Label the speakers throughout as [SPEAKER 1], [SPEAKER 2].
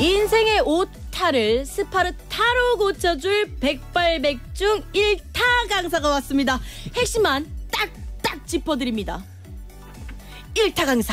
[SPEAKER 1] 인생의 오타를 스파르타로 고쳐줄 백발백중 1타 강사가 왔습니다. 핵심만 딱딱 짚어드립니다. 1타 강사.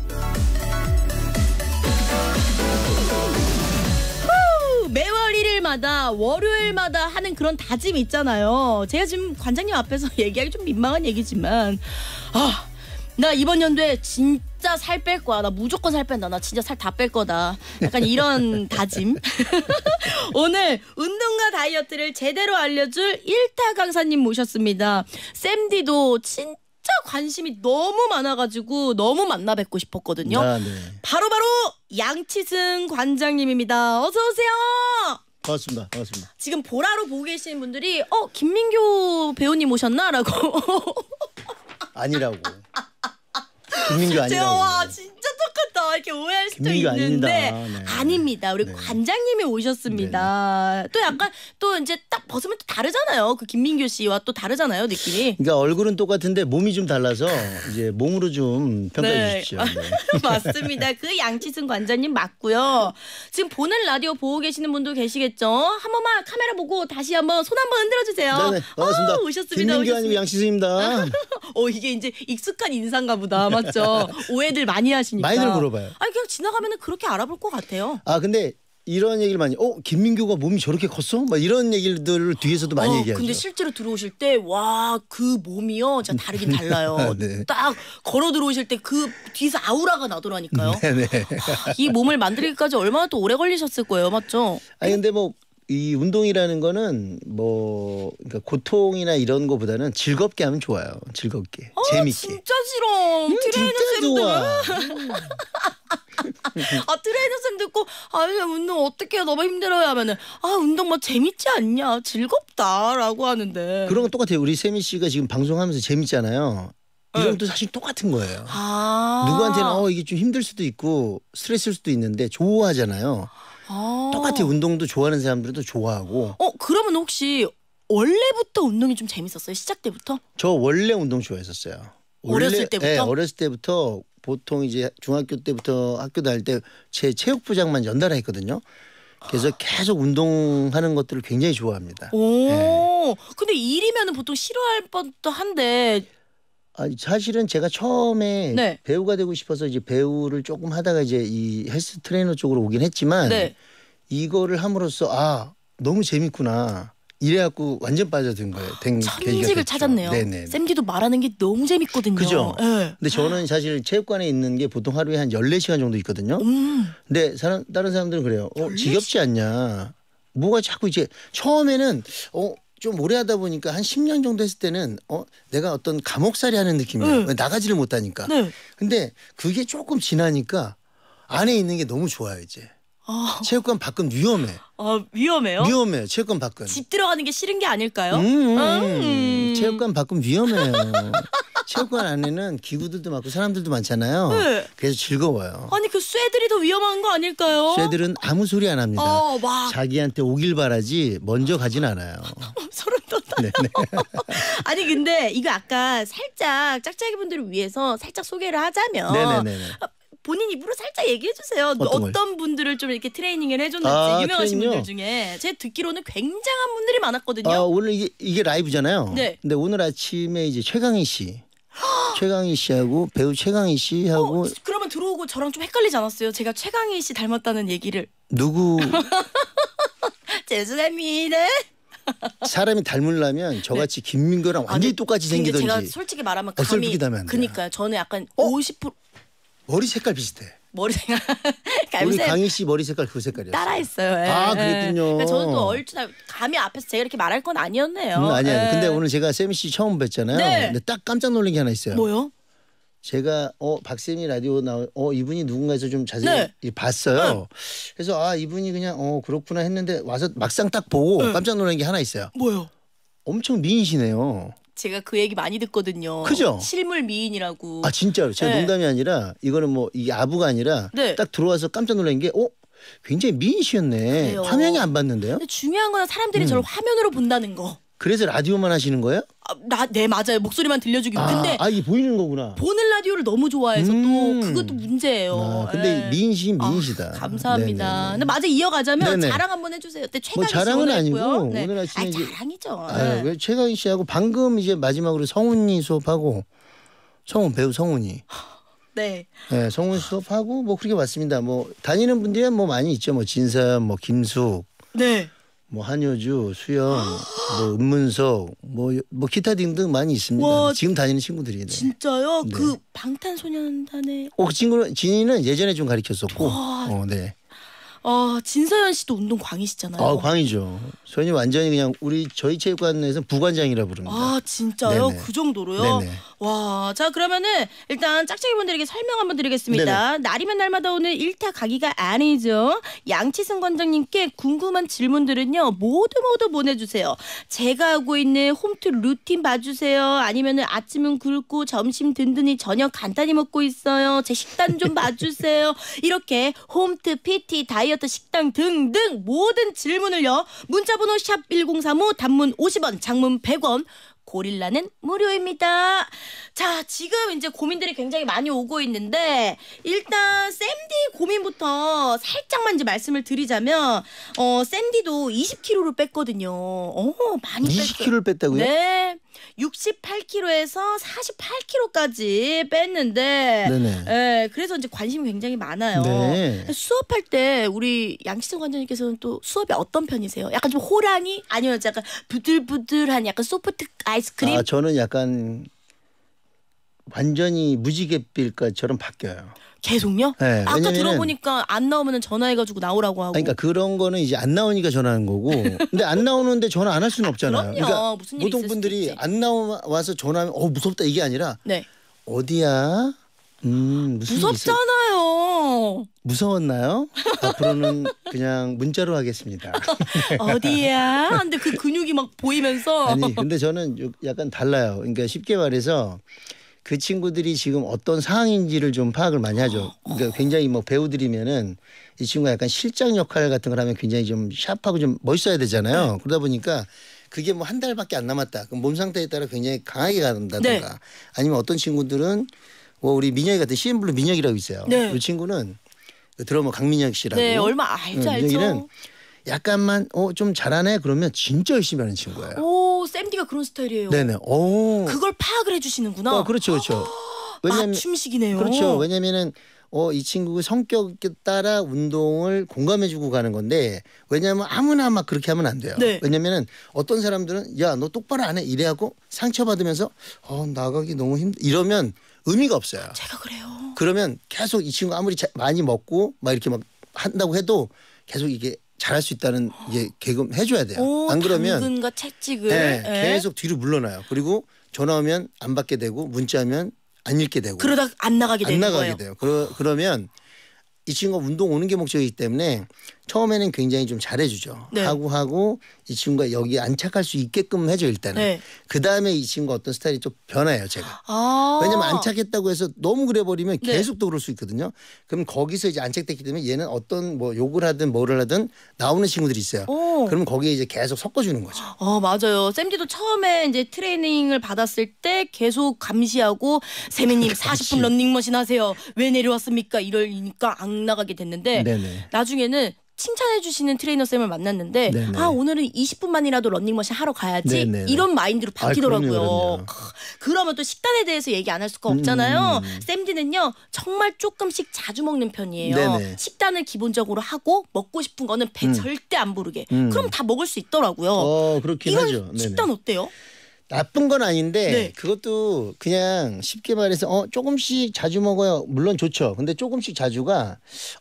[SPEAKER 1] 매월 1일마다 월요일마다 하는 그런 다짐 있잖아요. 제가 지금 관장님 앞에서 얘기하기 좀 민망한 얘기지만 나 이번 연도에 진짜 살 뺄 거야. 나 무조건 살 뺀다. 나 진짜 살 다 뺄 거다. 약간 이런 다짐. 오늘 운동과 다이어트를 제대로 알려줄 1타 강사님 모셨습니다. 쌤디도 진짜 관심이 너무 많아가지고 너무 만나 뵙고 싶었거든요.
[SPEAKER 2] 네.
[SPEAKER 1] 바로 양치승 관장님입니다. 어서 오세요.
[SPEAKER 2] 반갑습니다.
[SPEAKER 1] 지금 보라로 보고 계시는 분들이 김민교 배우님 오셨나? 라고.
[SPEAKER 2] 아니라고. 김민교 아니라고.
[SPEAKER 1] 와 진짜 똑같다 이렇게 오해할 수도 있는데 아닙니다. 우리 관장님이 오셨습니다. 또 약간 또 이제 딱 벗으면 또 다르잖아요. 그 김민교 씨와 또 다르잖아요 느낌이.
[SPEAKER 2] 그러니까 얼굴은 똑같은데 몸이 좀 달라서 이제 몸으로 좀 평가해 주십시오.
[SPEAKER 1] 맞습니다. 그 양치승 관장님 맞고요. 지금 보는 라디오 보고 계시는 분도 계시겠죠. 한 번만 카메라 보고 다시 한번 손 한번 흔들어 주세요.
[SPEAKER 2] 네, 반갑습니다.
[SPEAKER 1] 오셨습니다.
[SPEAKER 2] 김민교 아니고 양치승입니다.
[SPEAKER 1] 이게 이제 익숙한 인사인가 보다. 맞죠? 오해들 많이 하시니까.
[SPEAKER 2] 많이들 물어봐요.
[SPEAKER 1] 아니 그냥 지나가면 그렇게 알아볼 것 같아요.
[SPEAKER 2] 근데 이런 얘기를 많이 김민교가 몸이 저렇게 컸어? 막 이런 얘기들을 뒤에서도 많이 얘기하죠.
[SPEAKER 1] 근데 실제로 들어오실 때 와 그 몸이요 진짜 다르긴 달라요.
[SPEAKER 2] 네.
[SPEAKER 1] 딱 걸어 들어오실 때 그 뒤에서 아우라가 나더라니까요.
[SPEAKER 2] 네네.
[SPEAKER 1] 이 몸을 만들기까지 얼마나 또 오래 걸리셨을 거예요. 맞죠?
[SPEAKER 2] 아니 근데 이 운동이라는 거는 그러니까 고통이나 이런 거보다는 즐겁게 하면 좋아요. 즐겁게. 재밌게.
[SPEAKER 1] 진짜 싫어. 트레이너 쌤들. 트레이너 쌤 듣고 운동 어떻게 해요? 너무 힘들어요 하면은 운동 뭐 재밌지 않냐? 즐겁다라고 하는데.
[SPEAKER 2] 그런 건 똑같아요. 우리 세미 씨가 지금 방송하면서 재밌잖아요. 이런 것도 사실 똑같은 거예요. 누구한테는 이게 좀 힘들 수도 있고 스트레스일 수도 있는데 좋아하잖아요. 똑같이 운동도 좋아하는 사람들도 좋아하고.
[SPEAKER 1] 그러면 혹시 원래부터 운동이 좀 재밌었어요? 시작 때부터?
[SPEAKER 2] 저 원래 운동 좋아했었어요.
[SPEAKER 1] 어렸을 때부터?
[SPEAKER 2] 네, 어렸을 때부터 보통 이제 중학교 때부터 학교 다닐 때 제 체육부장만 연달아 했거든요. 그래서 계속 운동하는 것들을 굉장히 좋아합니다.
[SPEAKER 1] 근데 일이면 보통 싫어할 법도 한데.
[SPEAKER 2] 사실은 제가 처음에 배우가 되고 싶어서 이제 배우를 조금 하다가 이제 이 헬스 트레이너 쪽으로 오긴 했지만 이거를 함으로써 너무 재밌구나 이래갖고 완전 빠져든 거예요.
[SPEAKER 1] 천직을 찾았네요.
[SPEAKER 2] 네네.
[SPEAKER 1] 쌤디도 말하는 게 너무 재밌거든요.
[SPEAKER 2] 그죠? 네. 근데 저는 사실 체육관에 있는 게 보통 하루에 한 14시간 정도 있거든요. 근데 다른 사람들은 그래요. 지겹지 않냐. 뭐가 자꾸 이제 처음에는 좀 오래 하다 보니까 한 10년 정도 했을 때는 내가 어떤 감옥살이 하는 느낌이야. 나가지를 못하니까. 근데 그게 조금 지나니까 안에 있는 게 너무 좋아요 이제. 체육관 밖은 위험해.
[SPEAKER 1] 위험해요?
[SPEAKER 2] 위험해요. 체육관 밖은.
[SPEAKER 1] 집 들어가는 게 싫은 게 아닐까요?
[SPEAKER 2] 체육관 밖은 위험해요. 체육관 안에는 기구들도 많고 사람들도 많잖아요. 그래서 즐거워요.
[SPEAKER 1] 아니 그 쇠들이 더 위험한 거 아닐까요?
[SPEAKER 2] 쇠들은 아무 소리 안 합니다. 자기한테 오길 바라지 먼저 가진 않아요.
[SPEAKER 1] 소름 돋아. 아니 근데 이거 아까 살짝 짝짝이 분들을 위해서 살짝 소개를 하자면 본인 입으로 살짝 얘기해 주세요. 어떤 분들을 좀 이렇게 트레이닝을 해줬는지 유명하신 분들 중에 제가 듣기로는 굉장한 분들이 많았거든요.
[SPEAKER 2] 오늘 이게 라이브잖아요. 근데 오늘 아침에 이제 최강희 씨하고 배우 최강희 씨하고
[SPEAKER 1] 그러면 들어오고 저랑 좀 헷갈리지 않았어요? 제가 최강희 씨 닮았다는 얘기를.
[SPEAKER 2] 누구?
[SPEAKER 1] 죄송합니다.
[SPEAKER 2] 사람이 닮으려면 저같이 김민교랑 완전히 똑같이 생기든지.
[SPEAKER 1] 제가 솔직히 말하면
[SPEAKER 2] 감이
[SPEAKER 1] 그러니까요. 저는 약간 50%
[SPEAKER 2] 머리 색깔 비슷해.
[SPEAKER 1] 머리 색깔.
[SPEAKER 2] 우리 강희 씨 머리 색깔 그 색깔이었어요.
[SPEAKER 1] 따라했어요.
[SPEAKER 2] 그랬군요.
[SPEAKER 1] 그러니까 저는 또 얼추 감히 앞에서 제가 이렇게 말할 건 아니었네요.
[SPEAKER 2] 아니야. 근데 오늘 제가 쌤 씨 처음 뵀잖아요. 근데 딱 깜짝 놀란 게 하나 있어요.
[SPEAKER 1] 뭐요?
[SPEAKER 2] 제가 박쌤이 라디오 이분이 누군가 해서 좀 자세히 봤어요. 그래서 이분이 그냥 그렇구나 했는데 와서 막상 딱 보고 깜짝 놀란 게 하나 있어요.
[SPEAKER 1] 뭐요?
[SPEAKER 2] 엄청 미인이시네요.
[SPEAKER 1] 제가 그 얘기 많이 듣거든요.
[SPEAKER 2] 그죠?
[SPEAKER 1] 실물 미인이라고.
[SPEAKER 2] 진짜로. 제가 농담이 아니라 이거는 이게 아부가 아니라 딱 들어와서 깜짝 놀란 게 굉장히 미인이셨네. 화면이 안 봤는데요?
[SPEAKER 1] 근데 중요한 건 사람들이 저를 화면으로 본다는 거.
[SPEAKER 2] 그래서 라디오만 하시는 거예요?
[SPEAKER 1] 네 맞아요. 목소리만 들려주기. 근데
[SPEAKER 2] 이게 보이는 거구나.
[SPEAKER 1] 보는 라디오를 너무 좋아해서 또 그것도 문제예요.
[SPEAKER 2] 근데 미인이시다.
[SPEAKER 1] 감사합니다.
[SPEAKER 2] 네네.
[SPEAKER 1] 근데 맞아 이어가자면
[SPEAKER 2] 네네.
[SPEAKER 1] 자랑 한번 해주세요. 그때
[SPEAKER 2] 뭐
[SPEAKER 1] 최강희 씨
[SPEAKER 2] 자랑은 아니고
[SPEAKER 1] 오늘했고요. 네.
[SPEAKER 2] 오늘 아침에 이제
[SPEAKER 1] 자랑이죠.
[SPEAKER 2] 왜 최강희 씨하고 방금 이제 마지막으로 성훈이 수업하고 배우 성훈이.
[SPEAKER 1] 네.
[SPEAKER 2] 네, 성훈 수업하고 뭐 그렇게 왔습니다. 뭐 다니는 분들이 뭐 많이 있죠. 뭐 진서연, 뭐 김숙,
[SPEAKER 1] 네.
[SPEAKER 2] 뭐 한효주, 수영, 뭐 은문석, 뭐 기타 등등 많이 있습니다.
[SPEAKER 1] 와,
[SPEAKER 2] 지금 다니는 친구들이. 네.
[SPEAKER 1] 진짜요?
[SPEAKER 2] 네.
[SPEAKER 1] 그 방탄소년단의
[SPEAKER 2] 그 친구는 진이는 예전에 좀 가르쳤었고. 네.
[SPEAKER 1] 진서연 씨도 운동 광이시잖아요.
[SPEAKER 2] 광이죠. 저는 완전히 그냥 저희 체육관에서 부관장이라 부릅니다.
[SPEAKER 1] 진짜요?
[SPEAKER 2] 네네.
[SPEAKER 1] 그 정도로요?
[SPEAKER 2] 네네.
[SPEAKER 1] 와, 자 그러면은 일단 짝짝이분들에게 설명 한번 드리겠습니다.
[SPEAKER 2] 네네.
[SPEAKER 1] 날이면 날마다 오는 일타 가기가 아니죠. 양치승 관장님께 궁금한 질문들은요 모두 보내주세요. 제가 하고 있는 홈트 루틴 봐주세요. 아니면은 아침은 굶고 점심 든든히 저녁 간단히 먹고 있어요. 제 식단 좀 봐주세요. 이렇게 홈트, PT, 다이어트, 식당 등등 모든 질문을요 문자번호 샵 1035 단문 50원 장문 100원 고릴라는 무료입니다. 자, 지금 이제 고민들이 굉장히 많이 오고 있는데 일단 샌디 고민부터 살짝만 이제 말씀을 드리자면 샌디도 20kg를 뺐거든요. 많이 뺐어요.
[SPEAKER 2] 20kg를 뺐다고요?
[SPEAKER 1] 네. 68kg에서 48kg까지 뺐는데
[SPEAKER 2] 네네.
[SPEAKER 1] 그래서 이제 관심이 굉장히 많아요.
[SPEAKER 2] 네.
[SPEAKER 1] 수업할 때 우리 양치승 관장님께서는 또 수업이 어떤 편이세요? 약간 좀 호랑이 아니면 약간 부들부들한 약간 소프트 아이스크림?
[SPEAKER 2] 저는 약간 완전히 무지갯빛깔처럼 바뀌어요.
[SPEAKER 1] 계속요?
[SPEAKER 2] 네,
[SPEAKER 1] 아까
[SPEAKER 2] 왜냐면은
[SPEAKER 1] 들어보니까 안 나오면 전화해가지고 나오라고 하고.
[SPEAKER 2] 그러니까 그런 거는 이제 안 나오니까 전화하는 거고. 근데 안 나오는데 전화 안 할 수는 없잖아요.
[SPEAKER 1] 그럼요.
[SPEAKER 2] 그러니까
[SPEAKER 1] 무슨 일이
[SPEAKER 2] 보통
[SPEAKER 1] 있을 수도
[SPEAKER 2] 분들이
[SPEAKER 1] 있지.
[SPEAKER 2] 안 나와서 전화하면 무섭다 이게 아니라
[SPEAKER 1] 네.
[SPEAKER 2] 어디야? 무슨 일이 있어?
[SPEAKER 1] 무섭잖아요.
[SPEAKER 2] 무서웠나요? 앞으로는 그냥 문자로 하겠습니다.
[SPEAKER 1] 어디야? 근데 그 근육이 막 보이면서.
[SPEAKER 2] 아니 근데 저는 약간 달라요. 그러니까 쉽게 말해서 그 친구들이 지금 어떤 상황인지를 좀 파악을 많이 하죠. 그러니까 굉장히 뭐 배우들이면은 이 친구가 약간 실장 역할 같은 걸 하면 굉장히 좀 샤프하고 좀 멋있어야 되잖아요.
[SPEAKER 1] 네.
[SPEAKER 2] 그러다 보니까 그게 뭐 한 달밖에 안 남았다. 그럼 몸 상태에 따라 굉장히 강하게 간다든가
[SPEAKER 1] 네.
[SPEAKER 2] 아니면 어떤 친구들은 뭐 우리 민혁이 같은 CN블루 민혁이라고 있어요.
[SPEAKER 1] 네.
[SPEAKER 2] 이 친구는 드러머 강민혁 씨라고.
[SPEAKER 1] 네, 얼마 알죠.
[SPEAKER 2] 민혁이는 약간만 좀 잘하네 그러면 진짜 열심히 하는 친구예요.
[SPEAKER 1] 오, 샘디가 그런 스타일이에요.
[SPEAKER 2] 네네. 오.
[SPEAKER 1] 그걸 파악을 해주시는구나.
[SPEAKER 2] 그렇죠, 그렇죠.
[SPEAKER 1] 맞춤식이네요.
[SPEAKER 2] 그렇죠. 왜냐면은 이 친구 성격에 따라 운동을 공감해주고 가는 건데 왜냐하면 아무나 막 그렇게 하면 안 돼요.
[SPEAKER 1] 네.
[SPEAKER 2] 왜냐면은 어떤 사람들은 야 너 똑바로 안 해 이래갖고 상처받으면서 나가기 너무 이러면 의미가 없어요.
[SPEAKER 1] 제가 그래요.
[SPEAKER 2] 그러면 계속 이 친구 아무리 많이 먹고 막 이렇게 막 한다고 해도 계속 이게 잘할 수 있다는 이게 계급 해줘야 돼요. 안 그러면
[SPEAKER 1] 당근과 채찍을
[SPEAKER 2] 계속 뒤로 물러나요. 그리고 전화 오면 안 받게 되고 문자하면 안 읽게 되고
[SPEAKER 1] 그러다 안 나가게 되는 거예요.
[SPEAKER 2] 안 나가게 돼요. 그러면 이 친구가 운동 오는 게 목적이기 때문에 처음에는 굉장히 좀 잘해주죠.
[SPEAKER 1] 네.
[SPEAKER 2] 하고 이 친구가 여기 안착할 수 있게끔 해줘 일단은.
[SPEAKER 1] 네.
[SPEAKER 2] 그다음에 이 친구가 어떤 스타일이 좀 변해요 제가.
[SPEAKER 1] 아.
[SPEAKER 2] 왜냐면 안착했다고 해서 너무 그래버리면
[SPEAKER 1] 네.
[SPEAKER 2] 계속 또 그럴 수 있거든요. 그럼 거기서 이제 안착됐기 때문에 얘는 어떤 뭐 욕을 하든 뭐를 하든 나오는 친구들이 있어요. 그러면 거기에 이제 계속 섞어주는 거죠.
[SPEAKER 1] 맞아요. 샘디도 처음에 이제 트레이닝을 받았을 때 계속 감시하고 세미님 40분 런닝머신 하세요. 왜 내려왔습니까? 이러니까 안 나가게 됐는데
[SPEAKER 2] 네네.
[SPEAKER 1] 나중에는 칭찬해 주시는 트레이너 쌤을 만났는데
[SPEAKER 2] 네네.
[SPEAKER 1] 오늘은 20분만이라도 런닝머신 하러 가야지
[SPEAKER 2] 네네네.
[SPEAKER 1] 이런 마인드로 바뀌더라고요.
[SPEAKER 2] 그럼요.
[SPEAKER 1] 그러면 또 식단에 대해서 얘기 안 할 수가 없잖아요. 쌤디는요 정말 조금씩 자주 먹는 편이에요.
[SPEAKER 2] 네네.
[SPEAKER 1] 식단을 기본적으로 하고 먹고 싶은 거는 배 절대 안 부르게. 그럼 다 먹을 수 있더라고요.
[SPEAKER 2] 그렇긴
[SPEAKER 1] 이런
[SPEAKER 2] 하죠. 네네.
[SPEAKER 1] 식단 어때요?
[SPEAKER 2] 나쁜 건 아닌데
[SPEAKER 1] 네.
[SPEAKER 2] 그것도 그냥 쉽게 말해서 조금씩 자주 먹어요. 물론 좋죠. 근데 조금씩 자주가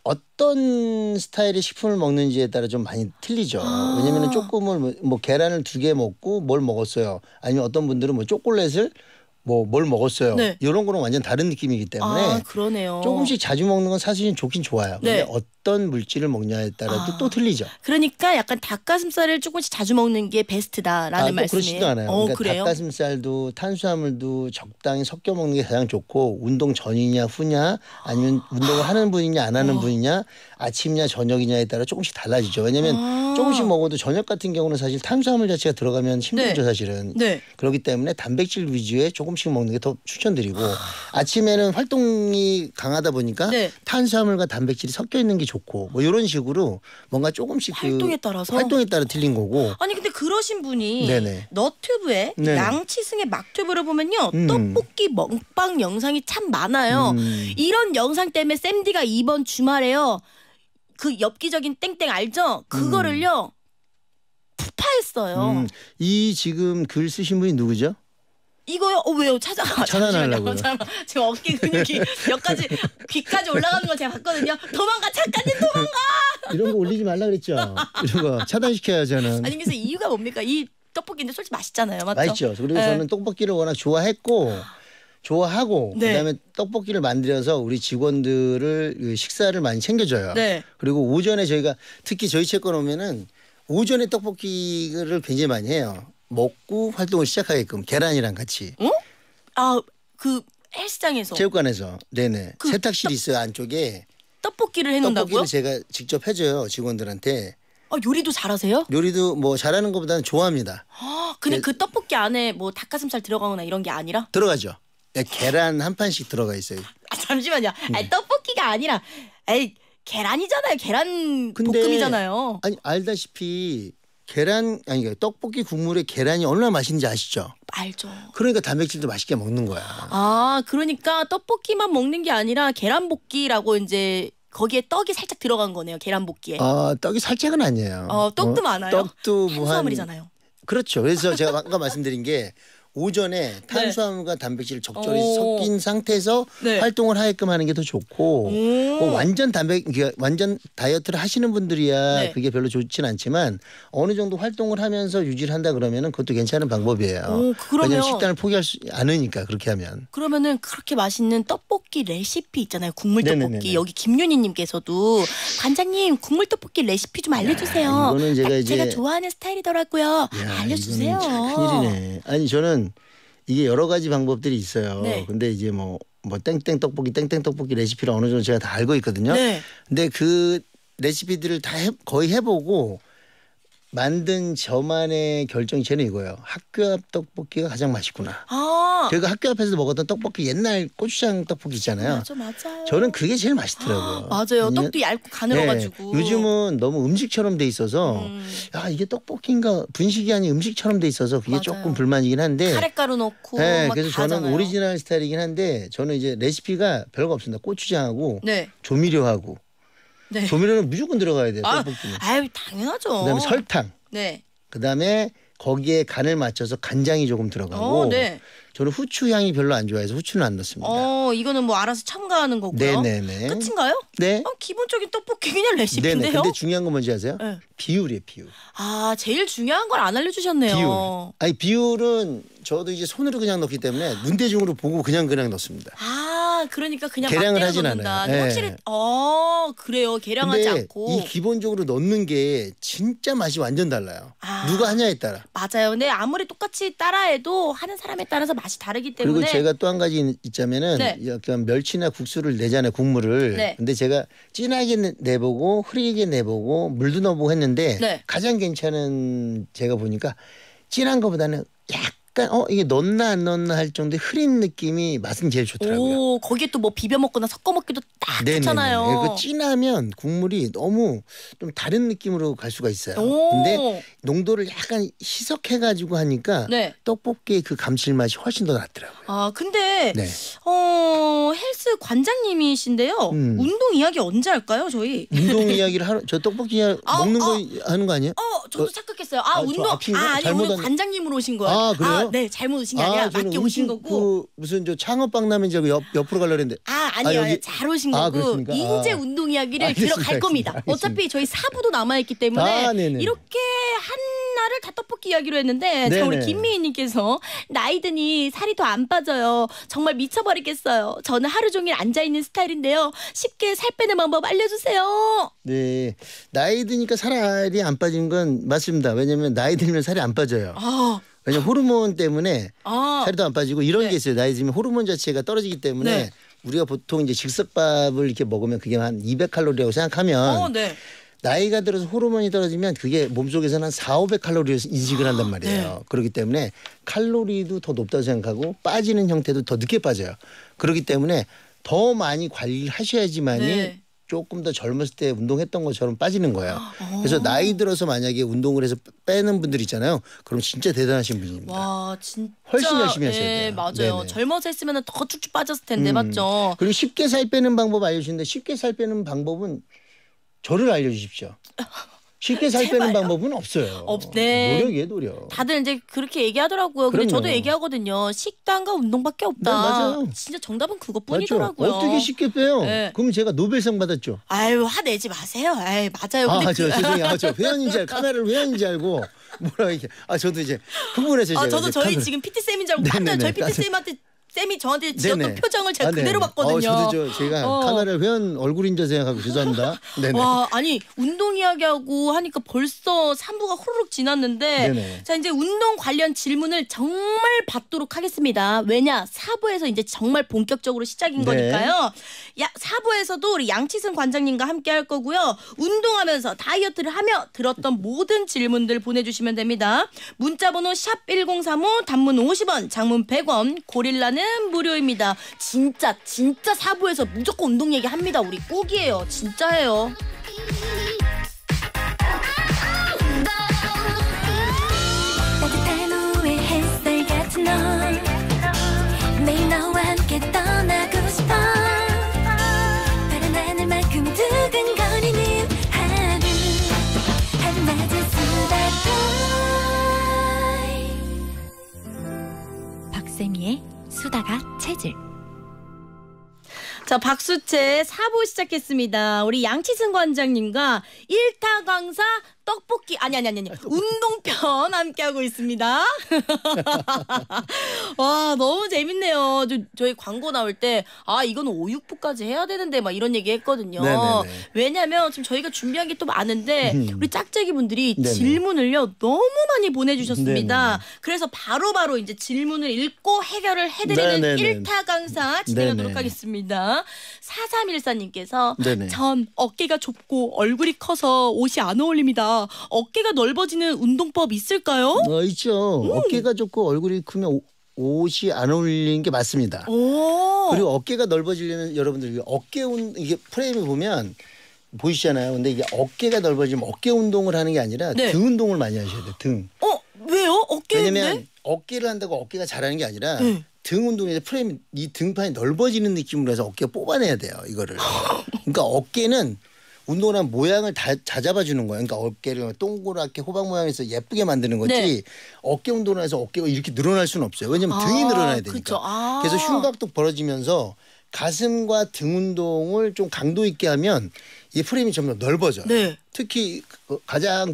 [SPEAKER 2] 어떤 스타일의 식품을 먹는지에 따라 좀 많이 틀리죠. 왜냐면은 조금을 뭐 계란을 2개 먹고 뭘 먹었어요. 아니면 어떤 분들은 뭐 초콜릿을 뭘 먹었어요.
[SPEAKER 1] 네.
[SPEAKER 2] 이런 거는 완전 다른 느낌이기 때문에
[SPEAKER 1] 아, 그러네요.
[SPEAKER 2] 조금씩 자주 먹는 건 사실은 좋긴 좋아요. 근데
[SPEAKER 1] 네.
[SPEAKER 2] 어떤 물질을 먹냐에 따라도 또 틀리죠.
[SPEAKER 1] 그러니까 약간 닭가슴살을 조금씩 자주 먹는 게 베스트다라는
[SPEAKER 2] 또
[SPEAKER 1] 말씀이에요.
[SPEAKER 2] 그렇지도 않아요. 그러니까
[SPEAKER 1] 그래요?
[SPEAKER 2] 닭가슴살도 탄수화물도 적당히 섞여 먹는 게 가장 좋고 운동 전이냐 후냐 아니면 운동을 하는 분이냐 안 하는 분이냐 아침이냐 저녁이냐에 따라 조금씩 달라지죠. 왜냐하면 조금씩 먹어도 저녁 같은 경우는 사실 탄수화물 자체가 들어가면 힘들죠.
[SPEAKER 1] 네.
[SPEAKER 2] 사실은.
[SPEAKER 1] 네.
[SPEAKER 2] 그렇기 때문에 단백질 위주의 조금씩 먹는 게 더 추천드리고 아침에는 활동이 강하다 보니까
[SPEAKER 1] 네.
[SPEAKER 2] 탄수화물과 단백질이 섞여 있는 게 좋고 뭐 이런 식으로 뭔가 조금씩
[SPEAKER 1] 활동에 따라서?
[SPEAKER 2] 활동에 따라 틀린 거고.
[SPEAKER 1] 아니 근데 그러신 분이
[SPEAKER 2] 네네.
[SPEAKER 1] 너튜브에
[SPEAKER 2] 네네.
[SPEAKER 1] 양치승의 막튜브를 보면요. 떡볶이 먹방 영상이 참 많아요. 이런 영상 때문에 쌤디가 이번 주말에요. 그 엽기적인 땡땡 알죠? 그거를요. 푸파했어요.
[SPEAKER 2] 이 지금 글 쓰신 분이 누구죠?
[SPEAKER 1] 이거요? 왜요?
[SPEAKER 2] 차단하려고요.
[SPEAKER 1] 지금 어깨 근육이 여기까지 귀까지 올라가는 걸 제가 봤거든요. 도망가 작가님 도망가.
[SPEAKER 2] 이런 거 올리지 말라 그랬죠. 이런 거 차단시켜야 저는.
[SPEAKER 1] 아니 그래서 이유가 뭡니까? 이 떡볶이인데 솔직히 맛있잖아요. 맞죠?
[SPEAKER 2] 맛있죠. 그리고
[SPEAKER 1] 네.
[SPEAKER 2] 저는 떡볶이를 워낙 좋아하고
[SPEAKER 1] 네.
[SPEAKER 2] 그다음에 떡볶이를 만들어서 우리 직원들을 식사를 많이 챙겨줘요.
[SPEAKER 1] 네.
[SPEAKER 2] 그리고 오전에 저희가 특히 저희 채권 오면은 오전에 떡볶이를 굉장히 많이 해요. 먹고 활동을 시작하게끔 계란이랑 같이.
[SPEAKER 1] 어? 그 헬스장에서
[SPEAKER 2] 체육관에서. 네네. 세탁실이 있어요 안쪽에.
[SPEAKER 1] 떡볶이를 해놓는다고요?
[SPEAKER 2] 떡볶이를 제가 직접 해줘요 직원들한테.
[SPEAKER 1] 요리도 잘하세요?
[SPEAKER 2] 요리도 뭐 잘하는 것보다는 좋아합니다.
[SPEAKER 1] 근데 그 떡볶이 안에 뭐 닭가슴살 들어가거나 이런 게 아니라?
[SPEAKER 2] 들어가죠. 계란 한 판씩 들어가 있어요.
[SPEAKER 1] 잠시만요. 떡볶이가 아니라 계란이잖아요. 계란
[SPEAKER 2] 근데
[SPEAKER 1] 볶음이잖아요.
[SPEAKER 2] 아니 알다시피 떡볶이 국물에 계란이 얼마나 맛있는지 아시죠?
[SPEAKER 1] 알죠.
[SPEAKER 2] 그러니까 단백질도 맛있게 먹는 거야.
[SPEAKER 1] 그러니까 떡볶이만 먹는 게 아니라 계란볶이라고 이제 거기에 떡이 살짝 들어간 거네요. 계란볶이에.
[SPEAKER 2] 떡이 살짝은 아니에요.
[SPEAKER 1] 떡도 많아요.
[SPEAKER 2] 떡도
[SPEAKER 1] 탄수화물이잖아요.
[SPEAKER 2] 그렇죠. 그래서 제가 아까 말씀드린 게 오전에 탄수화물과 단백질을 적절히 섞인 상태에서
[SPEAKER 1] 네.
[SPEAKER 2] 활동을 하게끔 하는 게 더 좋고 완전 완전 다이어트를 하시는 분들이야
[SPEAKER 1] 네.
[SPEAKER 2] 그게 별로 좋진 않지만 어느 정도 활동을 하면서 유지를 한다 그러면은 그것도 괜찮은 방법이에요. 왜냐하면 식단을 포기할 수 않으니까 그렇게 하면.
[SPEAKER 1] 그러면은 그렇게 맛있는 떡볶이 레시피 있잖아요. 국물 떡볶이.
[SPEAKER 2] 네네네네.
[SPEAKER 1] 여기 김윤희님께서도 관장님 국물 떡볶이 레시피 좀 알려주세요.
[SPEAKER 2] 이거는
[SPEAKER 1] 제가 좋아하는 스타일이더라고요. 알려주세요.
[SPEAKER 2] 큰일이네. 아니 저는 이게 여러 가지 방법들이 있어요.
[SPEAKER 1] 네.
[SPEAKER 2] 근데 이제 뭐 땡땡 떡볶이 레시피를 어느 정도 제가 다 알고 있거든요.
[SPEAKER 1] 네.
[SPEAKER 2] 근데 그 레시피들을 다 거의 해보고 만든 저만의 결정체는 이거예요. 학교 앞 떡볶이가 가장 맛있구나. 저희가 학교 앞에서 먹었던 떡볶이 옛날 고추장 떡볶이 있잖아요.
[SPEAKER 1] 맞아요.
[SPEAKER 2] 저는 그게 제일 맛있더라고요.
[SPEAKER 1] 맞아요. 떡도 얇고 가늘어가지고.
[SPEAKER 2] 네. 요즘은 너무 음식처럼 돼 있어서 야 이게 떡볶이인가 분식이 아닌 음식처럼 돼 있어서 그게
[SPEAKER 1] 맞아요.
[SPEAKER 2] 조금 불만이긴 한데.
[SPEAKER 1] 카레가루 넣고
[SPEAKER 2] 네,
[SPEAKER 1] 막
[SPEAKER 2] 그래서
[SPEAKER 1] 다
[SPEAKER 2] 저는
[SPEAKER 1] 하잖아요.
[SPEAKER 2] 오리지널 스타일이긴 한데 저는 이제 레시피가 별거 없습니다. 고추장하고
[SPEAKER 1] 네.
[SPEAKER 2] 조미료하고
[SPEAKER 1] 네.
[SPEAKER 2] 조미료는 무조건 들어가야 돼요. 떡볶이는.
[SPEAKER 1] 당연하죠.
[SPEAKER 2] 그다음에 설탕.
[SPEAKER 1] 네.
[SPEAKER 2] 그다음에 거기에 간을 맞춰서 간장이 조금 들어가고
[SPEAKER 1] 네.
[SPEAKER 2] 저는 후추 향이 별로 안 좋아해서 후추는 안 넣습니다.
[SPEAKER 1] 이거는 뭐 알아서 첨가하는 거고요.
[SPEAKER 2] 네네네.
[SPEAKER 1] 끝인가요?
[SPEAKER 2] 네.
[SPEAKER 1] 기본적인 떡볶이 그냥
[SPEAKER 2] 네네.
[SPEAKER 1] 레시피인데요.
[SPEAKER 2] 근데 중요한 건 뭔지 아세요?
[SPEAKER 1] 네.
[SPEAKER 2] 비율이에요, 비율.
[SPEAKER 1] 제일 중요한 걸 안 알려주셨네요.
[SPEAKER 2] 비율. 아니 비율은 저도 이제 손으로 그냥 넣기 때문에 눈대중으로 보고 그냥 넣습니다.
[SPEAKER 1] 그러니까 그냥
[SPEAKER 2] 계량을
[SPEAKER 1] 막 때려
[SPEAKER 2] 하진
[SPEAKER 1] 넣는다.
[SPEAKER 2] 않아요. 네.
[SPEAKER 1] 확실히 그래요. 계량하지
[SPEAKER 2] 근데
[SPEAKER 1] 않고.
[SPEAKER 2] 이 기본적으로 넣는 게 진짜 맛이 완전 달라요. 누가 하냐에 따라.
[SPEAKER 1] 맞아요. 근데 아무리 똑같이 따라해도 하는 사람에 따라서 맛이 다르기 때문에.
[SPEAKER 2] 그리고 제가 또 한 가지 있자면은
[SPEAKER 1] 네.
[SPEAKER 2] 약간 멸치나 국수를 내잖아요, 국물을.
[SPEAKER 1] 네.
[SPEAKER 2] 근데 제가 진하게 내보고 흐리게 내보고 물도 넣어보고 했는데
[SPEAKER 1] 네.
[SPEAKER 2] 가장 괜찮은 제가 보니까 진한 거보다는 약간 이게 넣나 안 넣나 할 정도의 흐린 느낌이 맛은 제일 좋더라고요.
[SPEAKER 1] 거기에 또 뭐 비벼 먹거나 섞어 먹기도 딱 좋잖아요.
[SPEAKER 2] 그 진하면 국물이 너무 좀 다른 느낌으로 갈 수가 있어요.
[SPEAKER 1] 오.
[SPEAKER 2] 근데 농도를 약간 희석해가지고 하니까
[SPEAKER 1] 네.
[SPEAKER 2] 떡볶이의 그 감칠맛이 훨씬 더 낫더라고요.
[SPEAKER 1] 근데
[SPEAKER 2] 네.
[SPEAKER 1] 헬스 관장님이신데요. 운동 이야기 언제 할까요, 저희?
[SPEAKER 2] 운동 이야기를 저 떡볶이 먹는 거 하는 거 아니에요?
[SPEAKER 1] 저도 착각했어요.
[SPEAKER 2] 저
[SPEAKER 1] 운동.
[SPEAKER 2] 앞인가?
[SPEAKER 1] 아니
[SPEAKER 2] 잘못
[SPEAKER 1] 오늘 관장님으로 오신 거예요.
[SPEAKER 2] 그래요?
[SPEAKER 1] 네, 잘못 오신 게 아니라
[SPEAKER 2] 저는
[SPEAKER 1] 맞게 오신 거고.
[SPEAKER 2] 무슨 저 창업박 라면 저기 옆으로 가려고 했는데.
[SPEAKER 1] 아니요.
[SPEAKER 2] 여기-
[SPEAKER 1] 잘 오신 거고.
[SPEAKER 2] 그렇습니까?
[SPEAKER 1] 인제 운동 이야기를
[SPEAKER 2] 알겠습니다,
[SPEAKER 1] 들어갈 겁니다.
[SPEAKER 2] 알겠습니다.
[SPEAKER 1] 어차피 저희 4부도 남아있기 때문에
[SPEAKER 2] 네네.
[SPEAKER 1] 이렇게 한 살을 다 떡볶이 이야기로 했는데 자, 우리
[SPEAKER 2] 네네.
[SPEAKER 1] 김미희님께서 나이 드니 살이 더 안 빠져요. 정말 미쳐버리겠어요. 저는 하루 종일 앉아있는 스타일인데요. 쉽게 살 빼는 방법 알려주세요.
[SPEAKER 2] 네. 나이 드니까 살이 안 빠지는 건 맞습니다. 왜냐면 나이 들면 살이 안 빠져요.
[SPEAKER 1] 아,
[SPEAKER 2] 왜냐면 호르몬 때문에 살이 더 안 빠지고 이런
[SPEAKER 1] 네.
[SPEAKER 2] 게 있어요. 나이 들면 호르몬 자체가 떨어지기 때문에
[SPEAKER 1] 네.
[SPEAKER 2] 우리가 보통 이제 즉석밥을 이렇게 먹으면 그게 한 200칼로리라고 생각하면
[SPEAKER 1] 네.
[SPEAKER 2] 나이가 들어서 호르몬이 떨어지면 그게 몸속에서는 한 400~500칼로리를 인식을 한단 말이에요.
[SPEAKER 1] 네.
[SPEAKER 2] 그렇기 때문에 칼로리도 더 높다고 생각하고 빠지는 형태도 더 늦게 빠져요. 그렇기 때문에 더 많이 관리를 하셔야지만이
[SPEAKER 1] 네.
[SPEAKER 2] 조금 더 젊었을 때 운동했던 것처럼 빠지는 거예요. 그래서 나이 들어서 만약에 운동을 해서 빼는 분들 있잖아요. 그럼 진짜 대단하신 분입니다.
[SPEAKER 1] 와 진짜
[SPEAKER 2] 훨씬 열심히 하셔야 돼요.
[SPEAKER 1] 맞아요.
[SPEAKER 2] 네네.
[SPEAKER 1] 젊어서 했으면 더 쭉쭉 빠졌을 텐데 맞죠?
[SPEAKER 2] 그리고 쉽게 살 빼는 방법 알려주시는데 쉽게 살 빼는 방법은 저를 알려주십시오. 쉽게 살 빼는
[SPEAKER 1] 제발요.
[SPEAKER 2] 방법은 없어요.
[SPEAKER 1] 네.
[SPEAKER 2] 노력이에요, 노력.
[SPEAKER 1] 다들 이제 그렇게 얘기하더라고요. 근데
[SPEAKER 2] 그럼요.
[SPEAKER 1] 저도 얘기하거든요. 식단과 운동밖에 없다.
[SPEAKER 2] 네, 맞아요.
[SPEAKER 1] 진짜 정답은
[SPEAKER 2] 맞죠?
[SPEAKER 1] 그것뿐이더라고요.
[SPEAKER 2] 어떻게 쉽게 빼요?
[SPEAKER 1] 네.
[SPEAKER 2] 그럼 제가 노벨상 받았죠.
[SPEAKER 1] 아유 화내지 마세요. 아이 맞아요. 근데
[SPEAKER 2] 죄송해요. 저 회원인지 알고 카메라를 회원인지 알고 뭐라 이렇게. 저도 이제 흥분해서 제가
[SPEAKER 1] 저도
[SPEAKER 2] 이제
[SPEAKER 1] 저희
[SPEAKER 2] 카메라.
[SPEAKER 1] 지금 PT 쌤인 줄 알고 깜짝
[SPEAKER 2] 네네네.
[SPEAKER 1] 저희 PT 쌤한테 쌤이 저한테 지었던
[SPEAKER 2] 네네.
[SPEAKER 1] 표정을 제가
[SPEAKER 2] 네네.
[SPEAKER 1] 그대로 봤거든요.
[SPEAKER 2] 저도 제가 카메라 회원 얼굴인 줄 생각하고 죄송합니다. 네네.
[SPEAKER 1] 와 아니 운동 이야기하고 하니까 벌써 3부가 호로록 지났는데
[SPEAKER 2] 네네.
[SPEAKER 1] 자 이제 운동 관련 질문을 정말 받도록 하겠습니다. 왜냐 4부에서 이제 정말 본격적으로 시작인
[SPEAKER 2] 네.
[SPEAKER 1] 거니까요. 4부에서도 우리 양치승 관장님과 함께 할 거고요. 운동하면서 다이어트를 하며 들었던 모든 질문들 보내주시면 됩니다. 문자번호 샵 1035 단문 50원 장문 100원 고릴라는 무료입니다. 진짜 4부에서 무조건 운동 얘기합니다. 우리 꼭이에요. 진짜 해요.
[SPEAKER 3] 따뜻한 오후의 햇살 같은 널 매일 너와 함께 떠나고 싶어 파란 하늘만큼 두근거리는 하루 한낮의 수다 타임 박세미의 수다가 체질
[SPEAKER 1] 자, 박수채 4부 시작했습니다. 우리 양치승 관장님과 1타 강사 떡볶이 아니 운동편 함께하고 있습니다. 와 너무 재밌네요. 저희 광고 나올 때 이건 5,6부까지 해야 되는데 막 이런 얘기 했거든요.
[SPEAKER 2] 네네네.
[SPEAKER 1] 왜냐면 지금 저희가 준비한 게 또 많은데 우리 짝짝이 분들이
[SPEAKER 2] 네네.
[SPEAKER 1] 질문을요 너무 많이 보내주셨습니다.
[SPEAKER 2] 네네.
[SPEAKER 1] 그래서 바로바로 이제 질문을 읽고 해결을 해드리는
[SPEAKER 2] 네네네.
[SPEAKER 1] 1타 강사 진행하도록
[SPEAKER 2] 네네.
[SPEAKER 1] 하겠습니다. 4314님께서
[SPEAKER 2] 네네.
[SPEAKER 1] 전 어깨가 좁고 얼굴이 커서 옷이 안 어울립니다. 어깨가 넓어지는 운동법 있을까요?
[SPEAKER 2] 있죠. 어깨가 좁고 얼굴이 크면 옷이 안 어울리는 게 맞습니다.
[SPEAKER 1] 오.
[SPEAKER 2] 그리고 어깨가 넓어지려면 여러분들 이게 프레임을 보면 보이시잖아요. 근데 이게 어깨가 넓어지면 어깨 운동을 하는 게 아니라
[SPEAKER 1] 네.
[SPEAKER 2] 등 운동을 많이 하셔야 돼요. 등.
[SPEAKER 1] 왜요? 어깨인데?
[SPEAKER 2] 왜냐면 어깨를 한다고 어깨가 자라는 게 아니라
[SPEAKER 1] 네.
[SPEAKER 2] 등 운동에서 프레임 이 등판이 넓어지는 느낌으로 해서 어깨가 뽑아내야 돼요. 이거를. 그러니까 어깨는 운동을 하면 모양을 다 잡아주는 거예요. 그러니까 어깨를 동그랗게 호박 모양에서 예쁘게 만드는 거지
[SPEAKER 1] 네.
[SPEAKER 2] 어깨 운동을 해서 어깨가 이렇게 늘어날 수는 없어요. 왜냐면 등이 늘어나야 되니까.
[SPEAKER 1] 그쵸.
[SPEAKER 2] 그래서 흉곽도 벌어지면서 가슴과 등 운동을 좀 강도 있게 하면 이 프레임이 점점 넓어져요.
[SPEAKER 1] 네.
[SPEAKER 2] 특히 가장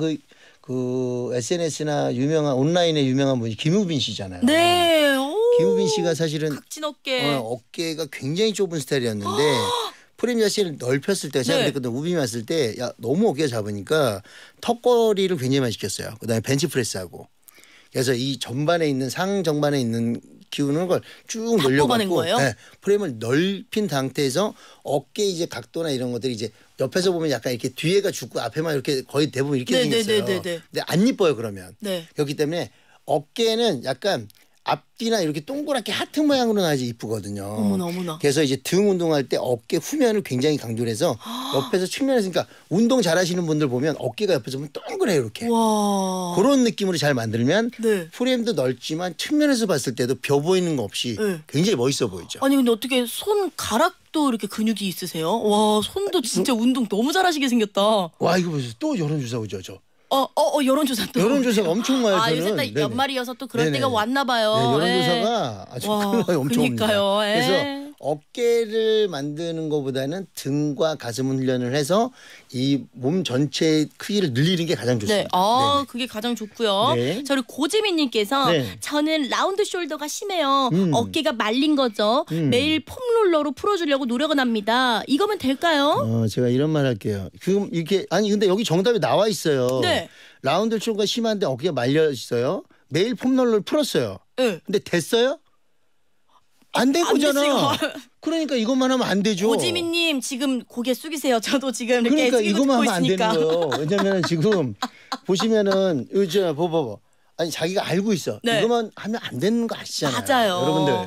[SPEAKER 2] 그 SNS나 유명한 온라인에 유명한 분이 김우빈 씨잖아요.
[SPEAKER 1] 네.
[SPEAKER 2] 김우빈 씨가 사실은
[SPEAKER 1] 각진 어깨.
[SPEAKER 2] 어깨가 굉장히 좁은 스타일이었는데 프레임 자체를 넓혔을 때 제가
[SPEAKER 1] 네.
[SPEAKER 2] 그랬거든. 우빈이 왔을 때 너무 어깨가 작으니까 턱걸이를 굉장히 많이 시켰어요. 그다음에 벤치프레스하고. 그래서 이 전반에 있는 상정반에 있는 기우는 걸 쭉
[SPEAKER 1] 뽑아낸
[SPEAKER 2] 늘려갖고
[SPEAKER 1] 거예요?
[SPEAKER 2] 네, 프레임을 넓힌 상태에서 어깨 이제 각도나 이런 것들이 이제 옆에서 보면 약간 이렇게 뒤에가 죽고 앞에만 이렇게 거의 대부분 이렇게 생겼어요.
[SPEAKER 1] 네네네네.
[SPEAKER 2] 근데 안 이뻐요 그러면.
[SPEAKER 1] 네.
[SPEAKER 2] 그렇기 때문에 어깨는 약간 앞뒤나 이렇게 동그랗게 하트 모양으로 나야지 이쁘거든요.
[SPEAKER 1] 어머나.
[SPEAKER 2] 그래서 이제 등 운동할 때 어깨 후면을 굉장히 강조를 해서 옆에서 측면에서 그러니까 운동 잘하시는 분들 보면 어깨가 옆에서 보면 동그래요 이렇게.
[SPEAKER 1] 와.
[SPEAKER 2] 그런 느낌으로 잘 만들면
[SPEAKER 1] 네.
[SPEAKER 2] 프레임도 넓지만 측면에서 봤을 때도 벼 보이는 거 없이
[SPEAKER 1] 네.
[SPEAKER 2] 굉장히 멋있어 보이죠.
[SPEAKER 1] 아니 근데 어떻게 손가락도 이렇게 근육이 있으세요? 와 손도 진짜 운동 너무 잘하시게 생겼다.
[SPEAKER 2] 와 이거 보세요. 또 여론조사 오죠 저.
[SPEAKER 1] 여론조사 또.
[SPEAKER 2] 여론조사가 엄청 와요 저는.
[SPEAKER 1] 요새 딱
[SPEAKER 2] 네네.
[SPEAKER 1] 연말이어서 또 그럴
[SPEAKER 2] 네네.
[SPEAKER 1] 때가 왔나 봐요.
[SPEAKER 2] 네, 여론조사가 아주
[SPEAKER 1] 와,
[SPEAKER 2] 큰일 나요. 엄청
[SPEAKER 1] 그러니까요.
[SPEAKER 2] 옵니다.
[SPEAKER 1] 예.
[SPEAKER 2] 그래서 어깨를 만드는 것보다는 등과 가슴 훈련을 해서 이 몸 전체의 크기를 늘리는 게 가장 좋습니다.
[SPEAKER 1] 네, 그게 가장 좋고요.
[SPEAKER 2] 네.
[SPEAKER 1] 저를 고지민님께서
[SPEAKER 2] 네.
[SPEAKER 1] 저는 라운드 숄더가 심해요. 어깨가 말린 거죠. 매일 폼롤러로 풀어주려고 노력은 합니다. 이거면 될까요?
[SPEAKER 2] 제가 이런 말 할게요. 그럼 이렇게 아니 근데 여기 정답이 나와 있어요.
[SPEAKER 1] 네.
[SPEAKER 2] 라운드 숄더가 심한데 어깨가 말려 있어요. 매일 폼롤러를 풀었어요.
[SPEAKER 1] 네.
[SPEAKER 2] 근데 됐어요? 안 된
[SPEAKER 1] 안
[SPEAKER 2] 거잖아.
[SPEAKER 1] 됐어요.
[SPEAKER 2] 그러니까 이것만 하면 안 되죠.
[SPEAKER 1] 고지민님 지금 고개 숙이세요. 저도 지금 이렇게
[SPEAKER 2] 그러니까
[SPEAKER 1] 숙이고
[SPEAKER 2] 이것만
[SPEAKER 1] 듣고
[SPEAKER 2] 하면 안 되는
[SPEAKER 1] 있으니까.
[SPEAKER 2] 거예요. 왜냐면 지금 보시면은 요즘 봐봐. 아니 자기가 알고 있어.
[SPEAKER 1] 네.
[SPEAKER 2] 이것만 하면 안 되는 거 아시잖아요.
[SPEAKER 1] 맞아요.
[SPEAKER 2] 여러분들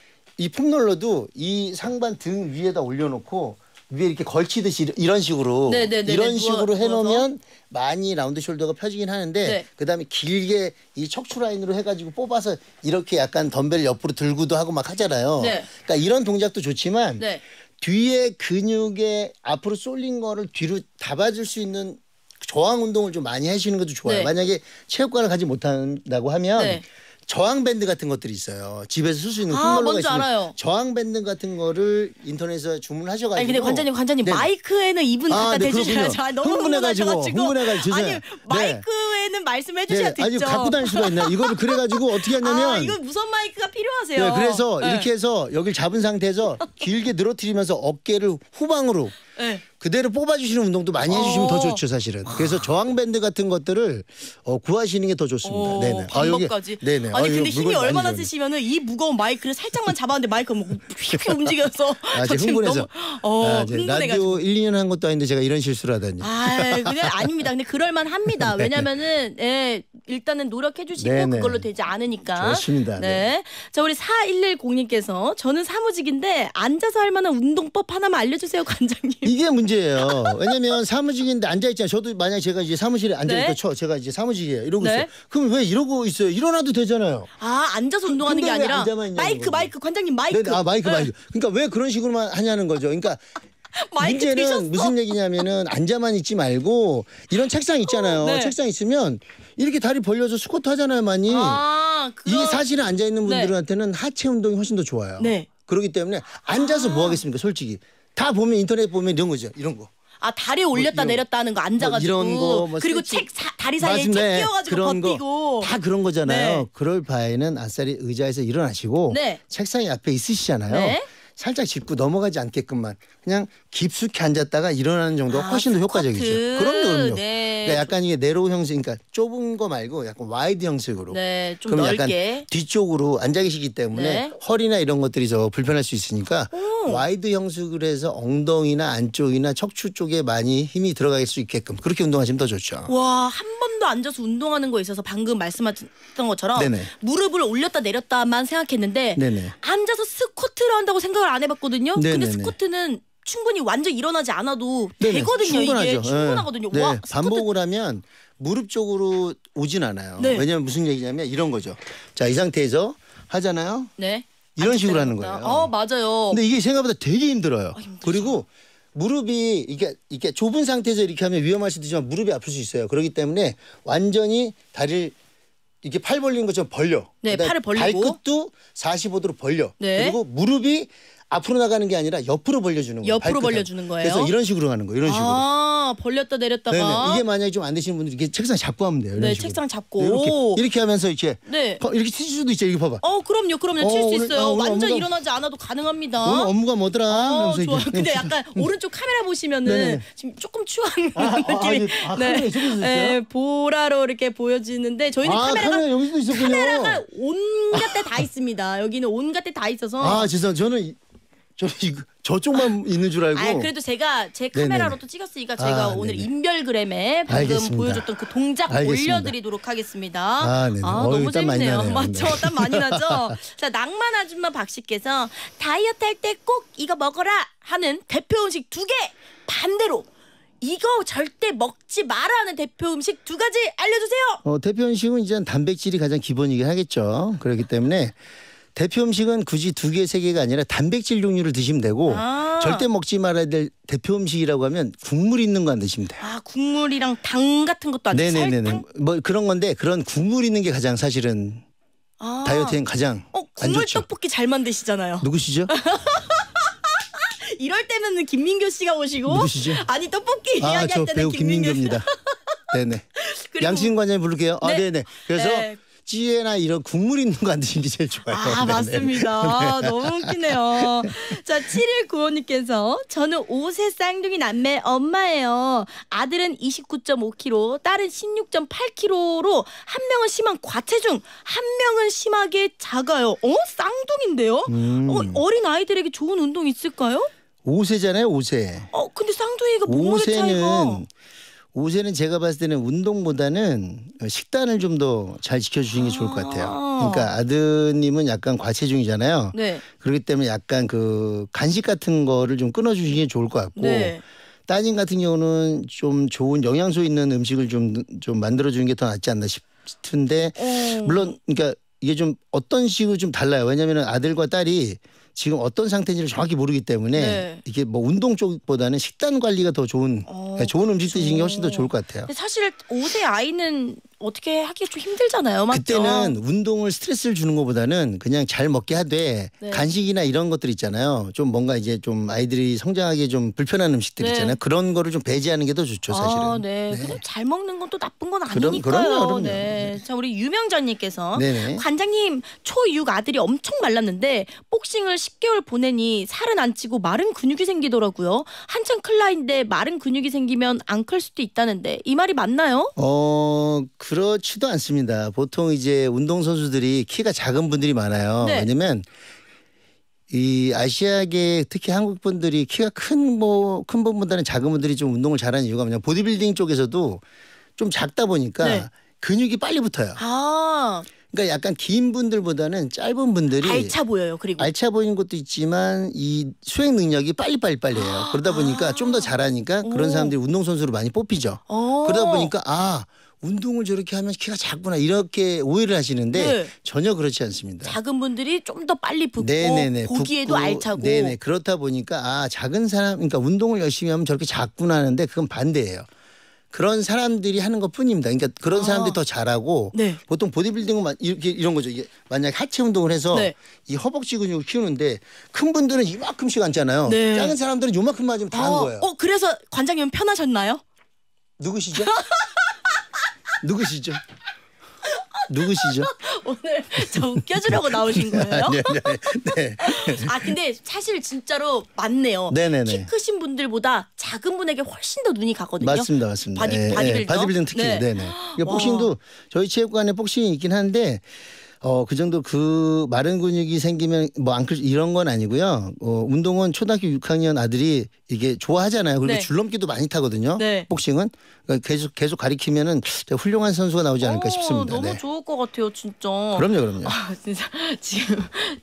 [SPEAKER 2] 이 폼롤러도 이 상반 등 위에다 올려놓고 위에 이렇게 걸치듯이 이런 식으로
[SPEAKER 1] 네네네네.
[SPEAKER 2] 이런 식으로
[SPEAKER 1] 누워서.
[SPEAKER 2] 해놓으면 많이 라운드 숄더가 펴지긴 하는데
[SPEAKER 1] 네.
[SPEAKER 2] 그다음에 길게 이 척추 라인으로 해가지고 뽑아서 이렇게 약간 덤벨 옆으로 들고도 하고 막 하잖아요.
[SPEAKER 1] 네.
[SPEAKER 2] 그러니까 이런 동작도 좋지만
[SPEAKER 1] 네.
[SPEAKER 2] 뒤에 근육에 앞으로 쏠린 거를 뒤로 잡아줄 수 있는 저항 운동을 좀 많이 하시는 것도 좋아요.
[SPEAKER 1] 네.
[SPEAKER 2] 만약에 체육관을 가지 못한다고 하면
[SPEAKER 1] 네.
[SPEAKER 2] 저항 밴드 같은 것들이 있어요. 집에서 쓸 수 있는
[SPEAKER 1] 아,
[SPEAKER 2] 홈롤러가
[SPEAKER 1] 뭔지
[SPEAKER 2] 있으면
[SPEAKER 1] 알아요.
[SPEAKER 2] 저항 밴드 같은 거를 인터넷에서 주문하셔가지고.
[SPEAKER 1] 아니 근데 관장님
[SPEAKER 2] 네.
[SPEAKER 1] 마이크에는 이분 갖다
[SPEAKER 2] 네,
[SPEAKER 1] 대주셔야죠.
[SPEAKER 2] 그렇군요.
[SPEAKER 1] 아, 너무
[SPEAKER 2] 흥분해가지고
[SPEAKER 1] 흥분하셔가지고. 아니
[SPEAKER 2] 죄송해요.
[SPEAKER 1] 마이크에는 말씀해 주셔야
[SPEAKER 2] 네. 아니
[SPEAKER 1] 됐죠.
[SPEAKER 2] 갖고 다닐 수가 있나요? 이거를 그래가지고 어떻게 하냐면.
[SPEAKER 1] 아, 이거 무선 마이크가 필요하세요.
[SPEAKER 2] 네, 그래서
[SPEAKER 1] 네.
[SPEAKER 2] 이렇게 해서 여기를 잡은 상태에서 길게 늘어뜨리면서 어깨를 후방으로
[SPEAKER 1] 네.
[SPEAKER 2] 그대로 뽑아주시는 운동도 많이 해주시면 더 좋죠, 사실은. 그래서 저항 밴드 같은 것들을 구하시는 게 더 좋습니다. 네네.
[SPEAKER 1] 방법까지.
[SPEAKER 2] 네네.
[SPEAKER 1] 아니 근데
[SPEAKER 2] 이거
[SPEAKER 1] 힘이
[SPEAKER 2] 물건
[SPEAKER 1] 얼마나
[SPEAKER 2] 많이 좋아요.
[SPEAKER 1] 세시면은 이 무거운 마이크를 살짝만 잡았는데 마이크가 뭐 휙휙 움직여서
[SPEAKER 2] 제
[SPEAKER 1] 지금
[SPEAKER 2] 흥분해서.
[SPEAKER 1] 너무
[SPEAKER 2] 이제
[SPEAKER 1] 흥분해가지고.
[SPEAKER 2] 라디오 1, 2년 한 것도 아닌데 제가 이런 실수를 하다니.
[SPEAKER 1] 그냥 아닙니다. 근데 그럴만 합니다. 왜냐면은 일단은 노력해 주시고
[SPEAKER 2] 네네.
[SPEAKER 1] 그걸로 되지 않으니까.
[SPEAKER 2] 좋습니다.
[SPEAKER 1] 네. 자, 우리 4110님께서 저는 사무직인데 앉아서 할 만한 운동법 하나만 알려주세요, 관장님.
[SPEAKER 2] 이게 문제예요. 왜냐면 사무직인데 앉아있잖아요. 저도 만약에 제가 이제 사무실에 앉아있고
[SPEAKER 1] 네.
[SPEAKER 2] 제가 이제 사무직이에요. 이러고
[SPEAKER 1] 네.
[SPEAKER 2] 있어요. 그럼 왜 이러고 있어요? 일어나도 되잖아요.
[SPEAKER 1] 앉아서 운동하는 게
[SPEAKER 2] 근데 왜
[SPEAKER 1] 아니라
[SPEAKER 2] 앉아만 있냐는 거죠.
[SPEAKER 1] 마이크, 관장님 마이크.
[SPEAKER 2] 네, 마이크. 그러니까 왜 그런 식으로만 하냐는 거죠. 그러니까
[SPEAKER 1] 마이크
[SPEAKER 2] 문제는
[SPEAKER 1] 들으셨어?
[SPEAKER 2] 무슨 얘기냐면은 앉아만 있지 말고 이런 책상 있잖아요.
[SPEAKER 1] 네.
[SPEAKER 2] 책상 있으면 이렇게 다리 벌려서 스쿼트 하잖아요, 많이. 이게 사실은 앉아 있는 분들한테는 하체 운동이 훨씬 더 좋아요.
[SPEAKER 1] 네.
[SPEAKER 2] 그렇기 때문에 앉아서 뭐 하겠습니까, 솔직히. 다 보면 인터넷 보면 이런 거죠. 이런 거.
[SPEAKER 1] 다리 올렸다
[SPEAKER 2] 이런-
[SPEAKER 1] 내렸다 하는 거 앉아가지고.
[SPEAKER 2] 이런 거, 뭐
[SPEAKER 1] 그리고
[SPEAKER 2] 스트레칭.
[SPEAKER 1] 다리 사이에 책
[SPEAKER 2] 맞습니다.
[SPEAKER 1] 끼워가지고
[SPEAKER 2] 그런 거.
[SPEAKER 1] 버티고.
[SPEAKER 2] 다 그런 거잖아요.
[SPEAKER 1] 네.
[SPEAKER 2] 그럴 바에는 아싸리 의자에서 일어나시고
[SPEAKER 1] 네.
[SPEAKER 2] 책상이 앞에 있으시잖아요.
[SPEAKER 1] 네.
[SPEAKER 2] 살짝 짚고 넘어가지 않게끔만 그냥 깊숙이 앉았다가 일어나는 정도가 훨씬 더 효과적이죠.
[SPEAKER 1] 스쿼트.
[SPEAKER 2] 그럼요.
[SPEAKER 1] 네.
[SPEAKER 2] 그러니까 약간 이게 네로우 형식, 그러니까 좁은 거 말고 약간 와이드 형식으로.
[SPEAKER 1] 네, 좀
[SPEAKER 2] 그럼
[SPEAKER 1] 넓게.
[SPEAKER 2] 약간 뒤쪽으로 앉아 계시기 때문에
[SPEAKER 1] 네.
[SPEAKER 2] 허리나 이런 것들이 더 불편할 수 있으니까 와이드 형식으로 해서 엉덩이나 안쪽이나 척추 쪽에 많이 힘이 들어갈 수 있게끔 그렇게 운동하시면 더 좋죠.
[SPEAKER 1] 와, 한 번도 앉아서 운동하는 거에 있어서 방금 말씀하셨던 것처럼
[SPEAKER 2] 네네.
[SPEAKER 1] 무릎을 올렸다 내렸다만 생각했는데
[SPEAKER 2] 네네.
[SPEAKER 1] 앉아서 스쿼트를 한다고 생각을 안 해봤거든요. 근데
[SPEAKER 2] 네네네.
[SPEAKER 1] 스쿼트는 충분히 완전 일어나지 않아도
[SPEAKER 2] 네네.
[SPEAKER 1] 되거든요.
[SPEAKER 2] 충분하죠.
[SPEAKER 1] 이게 충분하거든요.
[SPEAKER 2] 네.
[SPEAKER 1] 와,
[SPEAKER 2] 네.
[SPEAKER 1] 스쿼트
[SPEAKER 2] 반복을 하면 무릎 쪽으로 오진 않아요.
[SPEAKER 1] 네.
[SPEAKER 2] 왜냐하면 무슨 얘기냐면 이런 거죠. 자, 이 상태에서 하잖아요.
[SPEAKER 1] 네.
[SPEAKER 2] 이런 식으로 하는
[SPEAKER 1] 앉았다
[SPEAKER 2] 거예요.
[SPEAKER 1] 내렸다. 맞아요.
[SPEAKER 2] 근데 이게 생각보다 되게 힘들어요.
[SPEAKER 1] 힘들죠.
[SPEAKER 2] 그리고 무릎이 이게 좁은 상태에서 이렇게 하면 위험할 수도 있지만 무릎이 아플 수 있어요. 그렇기 때문에 완전히 다리를 이렇게 팔 벌리는 것처럼 벌려.
[SPEAKER 1] 네,
[SPEAKER 2] 그다음에
[SPEAKER 1] 팔을 벌리고.
[SPEAKER 2] 발끝도 45도로 벌려.
[SPEAKER 1] 네.
[SPEAKER 2] 그리고 무릎이 앞으로 나가는 게 아니라 옆으로 벌려주는 거예요.
[SPEAKER 1] 옆으로
[SPEAKER 2] 발끝하고.
[SPEAKER 1] 벌려주는 거예요?
[SPEAKER 2] 그래서 이런 식으로 하는 거예요. 이런 식으로.
[SPEAKER 1] 벌렸다 내렸다가.
[SPEAKER 2] 네네. 이게 만약에 좀 안 되시는 분들이 이렇게 책상 잡고 하면 돼요. 이런
[SPEAKER 1] 네,
[SPEAKER 2] 식으로.
[SPEAKER 1] 책상 잡고.
[SPEAKER 2] 이렇게 하면서 이렇게
[SPEAKER 1] 네.
[SPEAKER 2] 이렇게 칠 수도 있죠. 이거 봐봐.
[SPEAKER 1] 그럼요. 칠 수
[SPEAKER 2] 오늘-
[SPEAKER 1] 있어요.
[SPEAKER 2] 오늘
[SPEAKER 1] 완전
[SPEAKER 2] 업무가-
[SPEAKER 1] 일어나지 않아도 가능합니다.
[SPEAKER 2] 오늘 업무가 뭐더라? 하면서
[SPEAKER 1] 좋아요.
[SPEAKER 2] 이렇게.
[SPEAKER 1] 근데 약간 오른쪽 카메라 보시면은
[SPEAKER 2] 네네네.
[SPEAKER 1] 지금 조금 추한
[SPEAKER 2] 아,
[SPEAKER 1] 느낌이
[SPEAKER 2] 카메라 이쪽에 있었어요?
[SPEAKER 1] 보라로 이렇게 보여지는데 저희는
[SPEAKER 2] 카메라 여기도 있었군요.
[SPEAKER 1] 카메라가 온갖 데 다 있습니다. 여기는 온갖 데 다 있어서.
[SPEAKER 2] 죄송합니다. 저는 이거 저쪽만 있는 줄 알고.
[SPEAKER 1] 그래도 제가 제 카메라로
[SPEAKER 2] 네네네.
[SPEAKER 1] 또 찍었으니까 제가 오늘
[SPEAKER 2] 네네.
[SPEAKER 1] 인별그램에 방금
[SPEAKER 2] 알겠습니다.
[SPEAKER 1] 보여줬던 그 동작
[SPEAKER 2] 알겠습니다.
[SPEAKER 1] 올려드리도록 하겠습니다.
[SPEAKER 2] 네네.
[SPEAKER 1] 너무
[SPEAKER 2] 땀 많이
[SPEAKER 1] 재밌네요.
[SPEAKER 2] 나네요.
[SPEAKER 1] 맞죠?
[SPEAKER 2] 네.
[SPEAKER 1] 땀 많이 나죠? 자, 낭만 아줌마 박 씨께서 다이어트 할 때 꼭 이거 먹어라 하는 대표 음식 2개 반대로 이거 절대 먹지 마라 하는 대표 음식 2가지 알려주세요.
[SPEAKER 2] 대표 음식은 이제 단백질이 가장 기본이긴 하겠죠. 그렇기 때문에 대표 음식은 굳이 2개, 3개가 아니라 단백질 종류를 드시면 되고 절대 먹지 말아야 될 대표 음식이라고 하면 국물 있는 거 안 드시면 돼요.
[SPEAKER 1] 국물이랑 당 같은 것도 안 드세요?
[SPEAKER 2] 네네네.
[SPEAKER 1] 설탕?
[SPEAKER 2] 뭐 그런 건데 그런 국물 있는 게 가장 사실은 다이어트엔 가장 안
[SPEAKER 1] 국물
[SPEAKER 2] 좋죠.
[SPEAKER 1] 떡볶이 잘 만드시잖아요.
[SPEAKER 2] 누구시죠?
[SPEAKER 1] 이럴 때는 김민교 씨가 오시고
[SPEAKER 2] 누구시죠?
[SPEAKER 1] 아니 떡볶이
[SPEAKER 2] 아,
[SPEAKER 1] 이야기할
[SPEAKER 2] 저
[SPEAKER 1] 때는
[SPEAKER 2] 배우
[SPEAKER 1] 김민교 씨.
[SPEAKER 2] 김민교입니다. 네네.
[SPEAKER 1] 그리고-
[SPEAKER 2] 양치인 관장님 부를게요. 아,
[SPEAKER 1] 네.
[SPEAKER 2] 네네. 그래서
[SPEAKER 1] 네.
[SPEAKER 2] 찌개나 이런 국물 있는 거 안 드시는 게 제일 좋아요.
[SPEAKER 1] 아,
[SPEAKER 2] 네네.
[SPEAKER 1] 맞습니다. 너무 웃기네요. 자, 7195님께서 저는 5세 쌍둥이 남매 엄마예요. 아들은 29.5kg, 딸은 16.8kg로 한 명은 심한 과체중, 한 명은 심하게 작아요. 쌍둥이인데요? 어린 아이들에게 좋은 운동 있을까요?
[SPEAKER 2] 5세잖아요, 5세.
[SPEAKER 1] 근데 쌍둥이가 몸무게 차이가
[SPEAKER 2] 5세는 제가 봤을 때는 운동보다는 식단을 좀 더 잘 지켜주시는 게 좋을 것 같아요. 그러니까 아드님은 약간 과체중이잖아요.
[SPEAKER 1] 네.
[SPEAKER 2] 그렇기 때문에 약간 그 간식 같은 거를 좀 끊어주시는 게 좋을 것 같고
[SPEAKER 1] 네.
[SPEAKER 2] 따님 같은 경우는 좀 좋은 영양소 있는 음식을 좀 만들어주는 게 더 낫지 않나 싶은데 물론 그러니까 이게 좀 어떤 식으로 좀 달라요. 왜냐하면 아들과 딸이 지금 어떤 상태인지를 정확히 모르기 때문에
[SPEAKER 1] 네.
[SPEAKER 2] 이게 뭐 운동 쪽보다는 식단 관리가 더 좋은 좋은 음식 드시는 게 훨씬 더 좋을 것 같아요.
[SPEAKER 1] 근데 사실 5세 아이는 어떻게 하기가 좀 힘들잖아요. 맞죠?
[SPEAKER 2] 그때는 운동을 스트레스를 주는 것보다는 그냥 잘 먹게 하되
[SPEAKER 1] 네.
[SPEAKER 2] 간식이나 이런 것들 있잖아요. 좀 뭔가 이제 좀 아이들이 성장하기 좀 불편한 음식들
[SPEAKER 1] 네.
[SPEAKER 2] 있잖아요. 그런 거를 좀 배제하는 게 더 좋죠, 사실은.
[SPEAKER 1] 아, 네. 근데 잘 먹는 건 또 나쁜 건
[SPEAKER 2] 그럼-
[SPEAKER 1] 아니니까요.
[SPEAKER 2] 그럼요.
[SPEAKER 1] 네. 자, 우리 유명전님께서
[SPEAKER 2] 네네.
[SPEAKER 1] 관장님 초6 아들이 엄청 말랐는데 복싱을 10개월 보내니 살은 안 찌고 마른 근육이 생기더라고요. 한참 클 나이인데 마른 근육이 생기면 안 클 수도 있다는데 이 말이 맞나요?
[SPEAKER 2] 그렇지도 않습니다. 보통 이제 운동선수들이 키가 작은 분들이 많아요.
[SPEAKER 1] 네.
[SPEAKER 2] 왜냐면 이 아시아계 특히 한국 분들이 키가 큰 분보다는 작은 분들이 좀 운동을 잘하는 이유가 뭐냐. 보디빌딩 쪽에서도 좀 작다 보니까
[SPEAKER 1] 네.
[SPEAKER 2] 근육이 빨리 붙어요.
[SPEAKER 1] 아,
[SPEAKER 2] 그러니까 약간 긴 분들보다는 짧은 분들이
[SPEAKER 1] 알차 보여요. 그리고
[SPEAKER 2] 알차 보이는 것도 있지만 이 수행 능력이 빨리빨리해요. 그러다 보니까 좀 더 잘하니까 그런 사람들이 운동선수로 많이 뽑히죠. 그러다 보니까 운동을 저렇게 하면 키가 작구나 이렇게 오해를 하시는데
[SPEAKER 1] 네.
[SPEAKER 2] 전혀 그렇지 않습니다.
[SPEAKER 1] 작은 분들이 좀 더 빨리 붓고
[SPEAKER 2] 네네네.
[SPEAKER 1] 보기에도
[SPEAKER 2] 붓고,
[SPEAKER 1] 알차고.
[SPEAKER 2] 네네. 그렇다 보니까 작은 사람 그러니까 운동을 열심히 하면 저렇게 작구나 하는데 그건 반대예요. 그런 사람들이 하는 것 뿐입니다. 그러니까 그런 사람들이 더 잘하고
[SPEAKER 1] 네.
[SPEAKER 2] 보통 보디빌딩은 이런 거죠. 이게 만약 하체 운동을 해서
[SPEAKER 1] 네.
[SPEAKER 2] 이 허벅지 근육을 키우는데 큰 분들은 이만큼씩 앉잖아요.
[SPEAKER 1] 네.
[SPEAKER 2] 작은 사람들은 요만큼만 하면 다 한 거예요.
[SPEAKER 1] 그래서 관장님 편하셨나요?
[SPEAKER 2] 누구시죠? 누구시죠? 누구시죠?
[SPEAKER 1] 오늘 저 웃겨주려고 나오신 거예요?
[SPEAKER 2] 네, 네.
[SPEAKER 1] 근데 사실 진짜로 맞네요.
[SPEAKER 2] 네네네.
[SPEAKER 1] 키 크신 분들보다 작은 분에게 훨씬 더 눈이 가거든요.
[SPEAKER 2] 맞습니다.
[SPEAKER 1] 바디빌더?
[SPEAKER 2] 바디빌딩 특히.
[SPEAKER 1] 네.
[SPEAKER 2] 네네. 복싱도 저희 체육관에 복싱이 있긴 한데 그 정도 그 마른 근육이 생기면 이런 건 아니고요. 운동은 초등학교 6학년 아들이 이게 좋아하잖아요. 그리고
[SPEAKER 1] 네.
[SPEAKER 2] 줄넘기도 많이 타거든요.
[SPEAKER 1] 네.
[SPEAKER 2] 복싱은 그러니까 계속 가리키면은 훌륭한 선수가 나오지 않을까 싶습니다.
[SPEAKER 1] 너무
[SPEAKER 2] 네.
[SPEAKER 1] 좋을 것 같아요, 진짜.
[SPEAKER 2] 그럼요.
[SPEAKER 1] 진짜 지금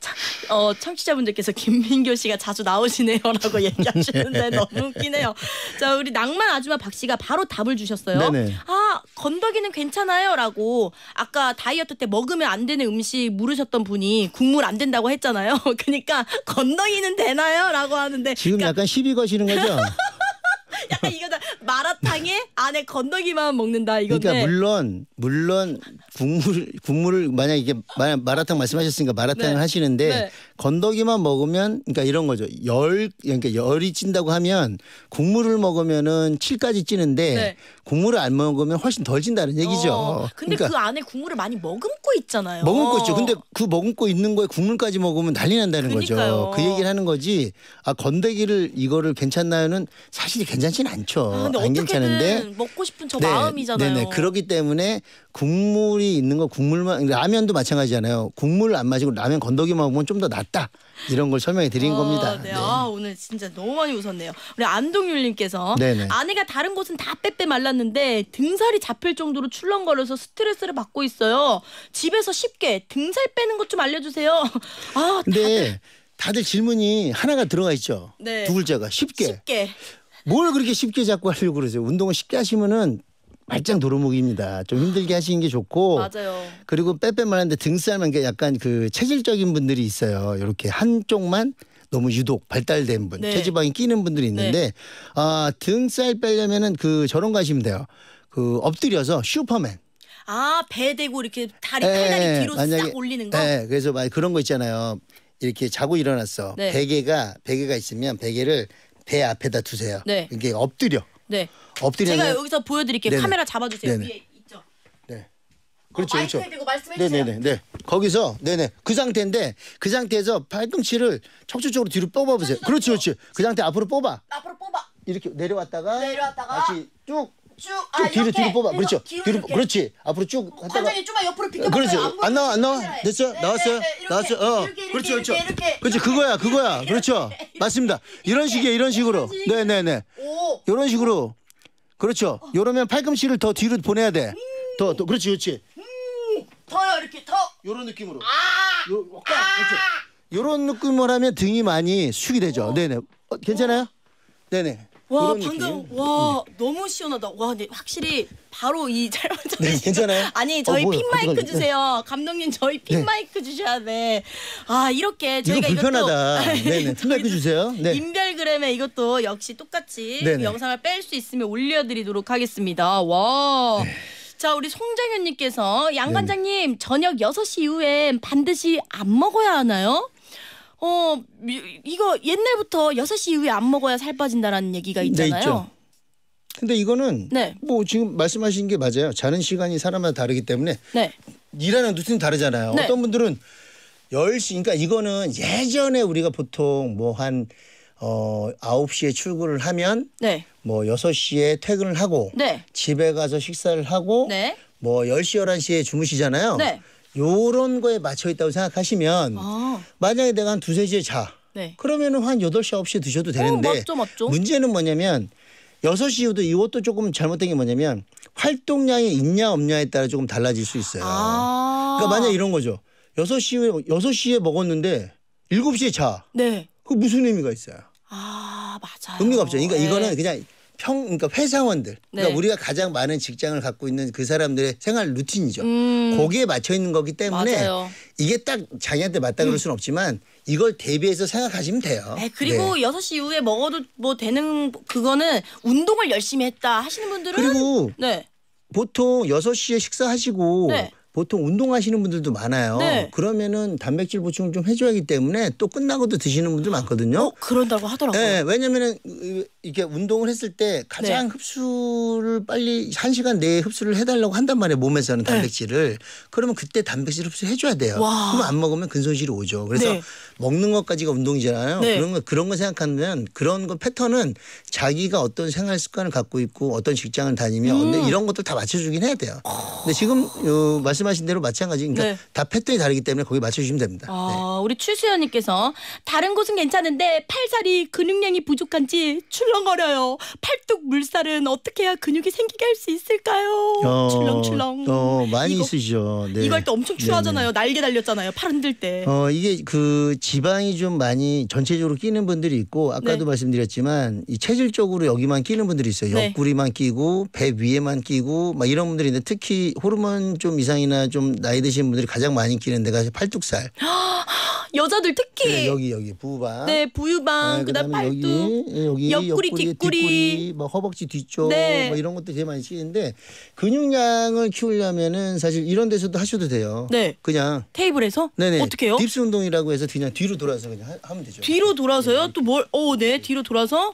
[SPEAKER 1] 청취자분들께서 김민교 씨가 자주 나오시네요라고 얘기하시는데 너무 웃기네요. 자, 우리 낭만 아줌마 박 씨가 바로 답을 주셨어요.
[SPEAKER 2] 네네.
[SPEAKER 1] 건더기는 괜찮아요라고 아까 다이어트 때 먹으면 안 되는 음식 물으셨던 분이 국물 안 된다고 했잖아요. 그러니까 건더기는 되나요?라고 하는데
[SPEAKER 2] 지금 약간 시비 거시는 거죠?
[SPEAKER 1] 약간 이거다 마라탕에 안에 건더기만 먹는다 이건데.
[SPEAKER 2] 그러니까 물론 국물을 만약 이게 마라탕 말씀하셨으니까 마라탕을
[SPEAKER 1] 네.
[SPEAKER 2] 하시는데
[SPEAKER 1] 네.
[SPEAKER 2] 건더기만 먹으면 그러니까 이런 거죠. 그러니까 열이 찐다고 하면 국물을 먹으면은 7까지 찌는데
[SPEAKER 1] 네.
[SPEAKER 2] 국물을 안 먹으면 훨씬 덜 찐다는 얘기죠.
[SPEAKER 1] 근데
[SPEAKER 2] 그러니까
[SPEAKER 1] 그 안에 국물을 많이 머금고 있잖아요.
[SPEAKER 2] 머금고 있죠. 근데 그 머금고 있는 거에 국물까지 먹으면 난리 난다는
[SPEAKER 1] 그러니까요.
[SPEAKER 2] 거죠. 그 얘기를 하는 거지. 건더기를 이거를 괜찮나요는 사실 괜찮지는 않죠.
[SPEAKER 1] 근데
[SPEAKER 2] 안 괜찮은데
[SPEAKER 1] 어떻게든 먹고 싶은 저 마음이잖아요.
[SPEAKER 2] 네네. 그렇기 때문에 국물이 있는 거 국물만 라면도 마찬가지잖아요. 국물을 안 마시고 라면 건더기만 먹으면 좀 더 낫다. 이런 걸 설명해 드린 겁니다.
[SPEAKER 1] 네.
[SPEAKER 2] 네.
[SPEAKER 1] 오늘 진짜 너무 많이 웃었네요. 우리 안동률님께서
[SPEAKER 2] 네네.
[SPEAKER 1] 아내가 다른 곳은 다 빼빼 말랐는데 등살이 잡힐 정도로 출렁거려서 스트레스를 받고 있어요. 집에서 쉽게 등살 빼는 것 좀 알려주세요.
[SPEAKER 2] 근데 다들 질문이 하나가 들어가 있죠.
[SPEAKER 1] 네.
[SPEAKER 2] 두 글자가 쉽게.
[SPEAKER 1] 쉽게.
[SPEAKER 2] 뭘 그렇게 쉽게 잡고 하려고 그러세요. 운동을 쉽게 하시면은 말짱 도루묵입니다. 좀 힘들게 하시는 게 좋고.
[SPEAKER 1] 맞아요.
[SPEAKER 2] 그리고 빼빼 말하는데 등살만 게 약간 그 체질적인 분들이 있어요. 이렇게 한쪽만 너무 유독 발달된 분,
[SPEAKER 1] 네.
[SPEAKER 2] 체지방이 끼는 분들이 있는데 등살 빼려면은 저런 거 하시면 돼요. 엎드려서 슈퍼맨.
[SPEAKER 1] 배 대고 이렇게 팔다리 뒤로
[SPEAKER 2] 만약에,
[SPEAKER 1] 싹 올리는 거.
[SPEAKER 2] 네, 그래서 그런 거 있잖아요. 이렇게 자고 일어났어.
[SPEAKER 1] 네.
[SPEAKER 2] 베개가 있으면 베개를 배 앞에다 두세요.
[SPEAKER 1] 네.
[SPEAKER 2] 이렇게 엎드려.
[SPEAKER 1] 네.
[SPEAKER 2] 엎드리면
[SPEAKER 1] 제가 여기서 보여드릴게요.
[SPEAKER 2] 네네.
[SPEAKER 1] 카메라 잡아주세요.
[SPEAKER 2] 네네.
[SPEAKER 1] 위에 있죠.
[SPEAKER 2] 네. 그렇죠,
[SPEAKER 1] 마이크에
[SPEAKER 2] 그렇죠.
[SPEAKER 1] 대고 말씀해주세요.
[SPEAKER 2] 네네네. 거기서 그 상태인데 그 상태에서 팔꿈치를 척추쪽으로 뒤로 뽑아보세요. 그렇지, 그렇지. 그 상태 앞으로 뽑아.
[SPEAKER 1] 앞으로 뽑아.
[SPEAKER 2] 이렇게 내려왔다가
[SPEAKER 1] 다시
[SPEAKER 2] 쭉
[SPEAKER 1] 이렇게
[SPEAKER 2] 뒤로 뽑아.
[SPEAKER 1] 해서
[SPEAKER 2] 그렇죠.
[SPEAKER 1] 뒤로
[SPEAKER 2] 뒤로
[SPEAKER 1] 이렇게.
[SPEAKER 2] 그렇지. 앞으로 쭉 하다가
[SPEAKER 1] 관장님 좀만 옆으로 비켜봐요.
[SPEAKER 2] 그렇지. 안 나와.
[SPEAKER 1] 카메라에.
[SPEAKER 2] 됐어?
[SPEAKER 1] 네,
[SPEAKER 2] 나왔어요?
[SPEAKER 1] 네, 이렇게,
[SPEAKER 2] 나왔어요?
[SPEAKER 1] 이렇게,
[SPEAKER 2] 그렇죠, 그렇죠.
[SPEAKER 1] 이렇게.
[SPEAKER 2] 그렇지. 그거야. 그렇죠. 맞습니다. 이런 식으로. 네네네.
[SPEAKER 1] 오.
[SPEAKER 2] 이런 식으로. 그렇죠. 이러면 팔꿈치를 더 뒤로 보내야 돼. 더. 그렇지.
[SPEAKER 1] 더요 이렇게 더.
[SPEAKER 2] 이런 느낌으로. 그렇죠. 이런 느낌을 하면 등이 많이 숙이 되죠. 네네. 괜찮아요? 네네.
[SPEAKER 1] 와
[SPEAKER 2] 그런
[SPEAKER 1] 방금
[SPEAKER 2] 느낌.
[SPEAKER 1] 와 너무 시원하다. 와 근데 확실히 바로 이 촬영장.
[SPEAKER 2] 네, 괜찮아요?
[SPEAKER 1] 아니 저희
[SPEAKER 2] 뭐야,
[SPEAKER 1] 핀 마이크
[SPEAKER 2] 어떡하지?
[SPEAKER 1] 주세요. 감독님 저희 핀
[SPEAKER 2] 네.
[SPEAKER 1] 마이크 주셔야 돼. 아 이렇게
[SPEAKER 2] 이거
[SPEAKER 1] 저희가
[SPEAKER 2] 불편하다.
[SPEAKER 1] 이것도
[SPEAKER 2] 네네. 핀마이크 주세요. 네.
[SPEAKER 1] 인별그램에 이것도 역시 똑같이
[SPEAKER 2] 네네.
[SPEAKER 1] 영상을 뺄 수 있으면 올려드리도록 하겠습니다. 와.
[SPEAKER 2] 네.
[SPEAKER 1] 자 우리 송정현님께서 양 관장님 저녁 6시 이후엔 반드시 안 먹어야 하나요? 이거 옛날부터 6시 이후에 안 먹어야 살 빠진다라는 얘기가 있잖아요.
[SPEAKER 2] 있죠. 근데 이거는
[SPEAKER 1] 네.
[SPEAKER 2] 뭐 지금 말씀하신 게 맞아요. 자는 시간이 사람마다 다르기 때문에
[SPEAKER 1] 네.
[SPEAKER 2] 일하는 루틴이 다르잖아요.
[SPEAKER 1] 네.
[SPEAKER 2] 어떤 분들은 10시 그러니까 이거는 예전에 우리가 보통 뭐 한 9시에 출근을 하면
[SPEAKER 1] 네.
[SPEAKER 2] 뭐 6시에 퇴근을 하고
[SPEAKER 1] 네.
[SPEAKER 2] 집에 가서 식사를 하고
[SPEAKER 1] 네.
[SPEAKER 2] 뭐 10시 11시에 주무시잖아요.
[SPEAKER 1] 네.
[SPEAKER 2] 요런 거에 맞춰 있다고 생각하시면
[SPEAKER 1] 아.
[SPEAKER 2] 만약에 내가 한 2-3시에 자.
[SPEAKER 1] 네.
[SPEAKER 2] 그러면은 한 8시 9시에 드셔도 되는데
[SPEAKER 1] 맞죠.
[SPEAKER 2] 문제는 뭐냐면 6시 이후도 이것도 조금 잘못된 게 뭐냐면 활동량이 있냐 없냐에 따라 조금 달라질 수 있어요.
[SPEAKER 1] 아.
[SPEAKER 2] 그러니까 만약 이런 거죠. 6시에 먹었는데 7시에 자.
[SPEAKER 1] 네.
[SPEAKER 2] 그 무슨 의미가 있어요?
[SPEAKER 1] 아, 맞아요.
[SPEAKER 2] 의미가 없죠. 그러니까
[SPEAKER 1] 네.
[SPEAKER 2] 이거는 그냥 그러니까 회사원들. 그러니까
[SPEAKER 1] 네.
[SPEAKER 2] 우리가 가장 많은 직장을 갖고 있는 그 사람들의 생활 루틴이죠. 거기에 맞춰 있는 거기 때문에
[SPEAKER 1] 맞아요.
[SPEAKER 2] 이게 딱 자기한테 맞다 그럴 수는 없지만 이걸 대비해서 생각하시면 돼요.
[SPEAKER 1] 네, 그리고
[SPEAKER 2] 네.
[SPEAKER 1] 6시 이후에 먹어도 뭐 되는 그거는 운동을 열심히 했다 하시는 분들은
[SPEAKER 2] 그리고
[SPEAKER 1] 네.
[SPEAKER 2] 보통 6시에 식사하시고
[SPEAKER 1] 네.
[SPEAKER 2] 보통 운동하시는 분들도 많아요.
[SPEAKER 1] 네.
[SPEAKER 2] 그러면은 단백질 보충을 좀 해줘야 하기 때문에 또 끝나고도 드시는 분들 많거든요.
[SPEAKER 1] 그런다고 하더라고요.
[SPEAKER 2] 네, 왜냐면은 이렇게 운동을 했을 때 가장
[SPEAKER 1] 네.
[SPEAKER 2] 흡수를 빨리 1시간 내에 흡수를 해달라고 한단 말이에요. 몸에서는 단백질을. 그러면 그때 단백질 흡수 해줘야 돼요.
[SPEAKER 1] 와.
[SPEAKER 2] 그러면 안 먹으면 근손실이 오죠. 그래서
[SPEAKER 1] 네. 먹는
[SPEAKER 2] 먹는 것까지가 운동이잖아요.
[SPEAKER 1] 네.
[SPEAKER 2] 그런 거 생각하면 그런 거 패턴은 자기가 어떤 생활 습관을 갖고 있고 어떤 직장을 다니면 이런 것들 다 맞춰주긴 해야 돼요. 근데 지금 말씀하신 대로 마찬가지. 그러니까
[SPEAKER 1] 네.
[SPEAKER 2] 다 패턴이 다르기 때문에 거기 맞춰주시면 됩니다.
[SPEAKER 1] 우리 추수연님께서 다른 곳은 괜찮은데 팔살이 근육량이 부족한지 출렁거려요. 팔뚝 물살은 어떻게 해야 근육이 생기게 할 수 있을까요? 출렁출렁.
[SPEAKER 2] 많이
[SPEAKER 1] 이거-
[SPEAKER 2] 있으시죠. 네.
[SPEAKER 1] 이거 할 때 엄청 추하잖아요. 날개 달렸잖아요. 팔 흔들 때.
[SPEAKER 2] 이게 그 지방이 좀 많이 전체적으로 끼는 분들이 있고 아까도
[SPEAKER 1] 네.
[SPEAKER 2] 말씀드렸지만 이 체질적으로 여기만 끼는 분들이 있어요.
[SPEAKER 1] 네.
[SPEAKER 2] 옆구리만 끼고 배 위에만 끼고 막 이런 분들이 있는데 특히 호르몬 좀 이상이나 좀 나이 드신 분들이 가장 많이 끼는 데가 팔뚝살.
[SPEAKER 1] 여자들 특히
[SPEAKER 2] 네, 여기 부방.
[SPEAKER 1] 네, 부유방, 그다음
[SPEAKER 2] 그다음에
[SPEAKER 1] 팔뚝,
[SPEAKER 2] 여기
[SPEAKER 1] 옆구리, 뒷구리.
[SPEAKER 2] 뭐 허벅지 뒤쪽
[SPEAKER 1] 네.
[SPEAKER 2] 뭐 이런 것도 되게 많이 끼는데 근육량을 키우려면은 사실 이런 데서도 하셔도 돼요.
[SPEAKER 1] 네.
[SPEAKER 2] 그냥
[SPEAKER 1] 테이블에서
[SPEAKER 2] 네네.
[SPEAKER 1] 어떻게 해요?
[SPEAKER 2] 딥스 운동이라고 해서 그냥 뒤로 돌아서 그냥 하면 되죠.
[SPEAKER 1] 뒤로 돌아서요? 또 뭘? 네, 뒤로 돌아서.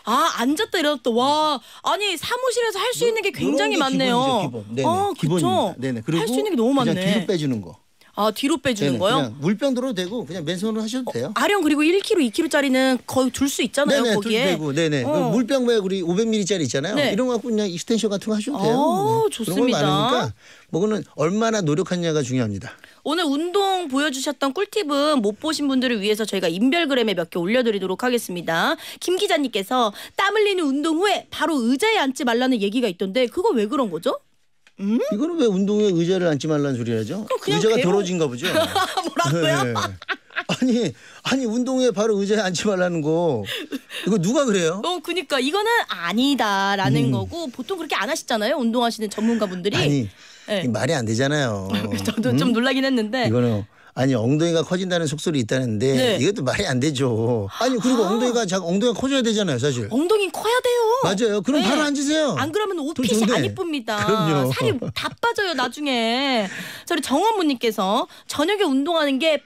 [SPEAKER 1] 앉았다 일어났다. 와, 아니 사무실에서 할 수 있는 게 굉장히
[SPEAKER 2] 요런 게
[SPEAKER 1] 많네요.
[SPEAKER 2] 기본이죠, 기본. 네네.
[SPEAKER 1] 그쵸.
[SPEAKER 2] 기본입니다. 네네. 그리고
[SPEAKER 1] 할 수 있는 게 너무
[SPEAKER 2] 그냥
[SPEAKER 1] 많네.
[SPEAKER 2] 뒤로 빼주는 거.
[SPEAKER 1] 뒤로 빼주는
[SPEAKER 2] 네네.
[SPEAKER 1] 거요?
[SPEAKER 2] 그냥 물병 들어도 되고 그냥 맨손으로 하셔도 돼요.
[SPEAKER 1] 아령 그리고 1kg, 2kg짜리는 거의 둘 수 있잖아요.
[SPEAKER 2] 네네,
[SPEAKER 1] 거기에.
[SPEAKER 2] 되고, 네네. 그 물병 왜 우리 500ml짜리 있잖아요.
[SPEAKER 1] 네.
[SPEAKER 2] 이런 거 갖고 그냥 익스텐션 같은 거 하셔도 돼요.
[SPEAKER 1] 좋습니다.
[SPEAKER 2] 그런 거 많으니까 뭐는 얼마나 노력하느냐가 중요합니다.
[SPEAKER 1] 오늘 운동 보여주셨던 꿀팁은 못 보신 분들을 위해서 저희가 인별그램에 몇 개 올려드리도록 하겠습니다. 김 기자님께서 땀 흘리는 운동 후에 바로 의자에 앉지 말라는 얘기가 있던데 그거 왜 그런 거죠?
[SPEAKER 2] 이거는 왜 운동에 의자를 앉지 말라는 소리라죠?
[SPEAKER 1] 그냥
[SPEAKER 2] 의자가
[SPEAKER 1] 괴로워-
[SPEAKER 2] 더러워진가 보죠.
[SPEAKER 1] 뭐라고요?
[SPEAKER 2] 네. 아니 운동에 바로 의자에 앉지 말라는 거 이거 누가 그래요?
[SPEAKER 1] 그니까 이거는 아니다라는 거고 보통 그렇게 안 하시잖아요. 운동하시는 전문가분들이.
[SPEAKER 2] 아니
[SPEAKER 1] 네.
[SPEAKER 2] 이게 말이 안 되잖아요.
[SPEAKER 1] 저도 좀 놀라긴 했는데.
[SPEAKER 2] 이거는 아니 엉덩이가 커진다는 속설이 있다는데
[SPEAKER 1] 네.
[SPEAKER 2] 이것도 말이 안 되죠. 아니 그리고 엉덩이가 커져야 되잖아요, 사실.
[SPEAKER 1] 엉덩이 커야 돼요.
[SPEAKER 2] 맞아요. 그럼
[SPEAKER 1] 네.
[SPEAKER 2] 바로 앉으세요.
[SPEAKER 1] 안 그러면 옷핏이
[SPEAKER 2] 좋은데.
[SPEAKER 1] 안 이쁩니다.
[SPEAKER 2] 그럼요.
[SPEAKER 1] 살이 다 빠져요 나중에. 저희 정원무님께서 저녁에 운동하는 게 푹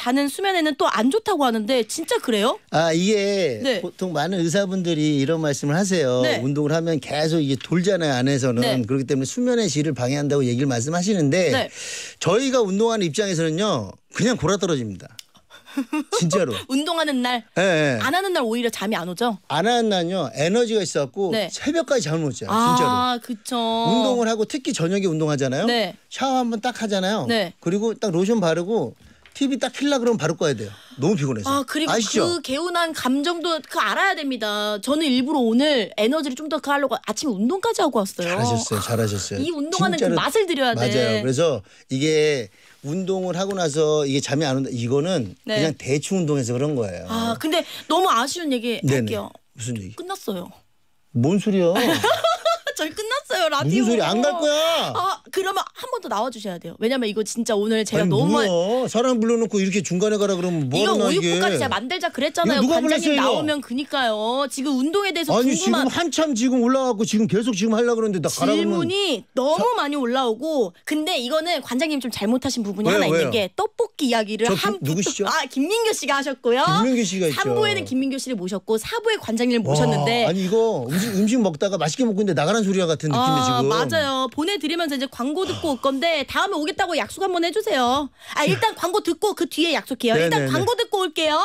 [SPEAKER 1] 자는 수면에는 또 안 좋다고 하는데 진짜 그래요?
[SPEAKER 2] 아 이게
[SPEAKER 1] 네.
[SPEAKER 2] 보통 많은 의사분들이 이런 말씀을 하세요.
[SPEAKER 1] 네.
[SPEAKER 2] 운동을 하면 계속 이게 돌잖아요 안에서는.
[SPEAKER 1] 네.
[SPEAKER 2] 그렇기 때문에 수면의 질을 방해한다고 얘기를 말씀하시는데
[SPEAKER 1] 네.
[SPEAKER 2] 저희가 운동하는 입장에서는요 그냥 골아떨어집니다. 진짜로.
[SPEAKER 1] 운동하는 날,
[SPEAKER 2] 예, 예.
[SPEAKER 1] 안 하는 날 오히려 잠이 안 오죠?
[SPEAKER 2] 안 하는 날요 에너지가 있어갖고
[SPEAKER 1] 네.
[SPEAKER 2] 새벽까지 잠을 못 자요. 진짜로.
[SPEAKER 1] 아, 그쵸.
[SPEAKER 2] 운동을 하고 특히 저녁에 운동하잖아요.
[SPEAKER 1] 네.
[SPEAKER 2] 샤워 한번 딱 하잖아요.
[SPEAKER 1] 네.
[SPEAKER 2] 그리고 딱 로션 바르고 TV 딱 킬라 그러면 바로 꺼야 돼요. 너무 피곤해서.
[SPEAKER 1] 아, 그리고
[SPEAKER 2] 아시죠?
[SPEAKER 1] 그 개운한 감정도 알아야 됩니다. 저는 일부러 오늘 에너지를 좀 더 하려고 아침에 운동까지 하고 왔어요.
[SPEAKER 2] 잘하셨어요.
[SPEAKER 1] 이 운동하는
[SPEAKER 2] 진짜로
[SPEAKER 1] 그 맛을 드려야 돼.
[SPEAKER 2] 맞아요. 그래서 이게 운동을 하고 나서 이게 잠이 안 온다. 이거는
[SPEAKER 1] 네.
[SPEAKER 2] 그냥 대충 운동해서 그런 거예요.
[SPEAKER 1] 아, 근데 너무 아쉬운 얘기
[SPEAKER 2] 네네.
[SPEAKER 1] 할게요.
[SPEAKER 2] 무슨 얘기?
[SPEAKER 1] 끝났어요.
[SPEAKER 2] 뭔 소리야?
[SPEAKER 1] 저희 끝났어요, 라디오.
[SPEAKER 2] 무슨 소리? 안 갈 거야?
[SPEAKER 1] 아, 그러면 한 번 더 나와주셔야 돼요. 왜냐면 이거 진짜 오늘 제가
[SPEAKER 2] 아니,
[SPEAKER 1] 너무
[SPEAKER 2] 뭐야? 사람 불러놓고 이렇게 중간에 가라 그러면
[SPEAKER 1] 이거
[SPEAKER 2] 뭐하나 이게?
[SPEAKER 1] 오육부까지 제가 만들자 그랬잖아요.
[SPEAKER 2] 이거 누가
[SPEAKER 1] 관장님
[SPEAKER 2] 불렀어요, 이거?
[SPEAKER 1] 나오면 그니까요. 지금 운동에 대해서
[SPEAKER 2] 아니
[SPEAKER 1] 궁금한
[SPEAKER 2] 지금 한참 지금 올라가고 지금 계속 지금 하려고 그러는데 나 가라 그러면
[SPEAKER 1] 질문이 너무 많이 올라오고 근데 이거는 관장님 좀 잘못하신 부분이
[SPEAKER 2] 왜요,
[SPEAKER 1] 하나 있는
[SPEAKER 2] 왜요?
[SPEAKER 1] 게 떡볶이 이야기를
[SPEAKER 2] 누구시죠?
[SPEAKER 1] 아, 김민교 씨가 하셨고요.
[SPEAKER 2] 김민규 씨가 있죠.
[SPEAKER 1] 3부에는 김민교 씨를 모셨고 4부에 관장님을 모셨는데
[SPEAKER 2] 와, 아니 이거 음식 먹다가 맛있게 먹고 있는데 나가는 소리와 같은 느낌이 지금.
[SPEAKER 1] 맞아요. 보내드리면서 이제 광고 듣고 올 건데 다음에 오겠다고 약속 한번 해주세요. 아, 일단 광고 듣고 그 뒤에 약속해요. 일단
[SPEAKER 2] 네네네.
[SPEAKER 1] 광고 듣고 올게요.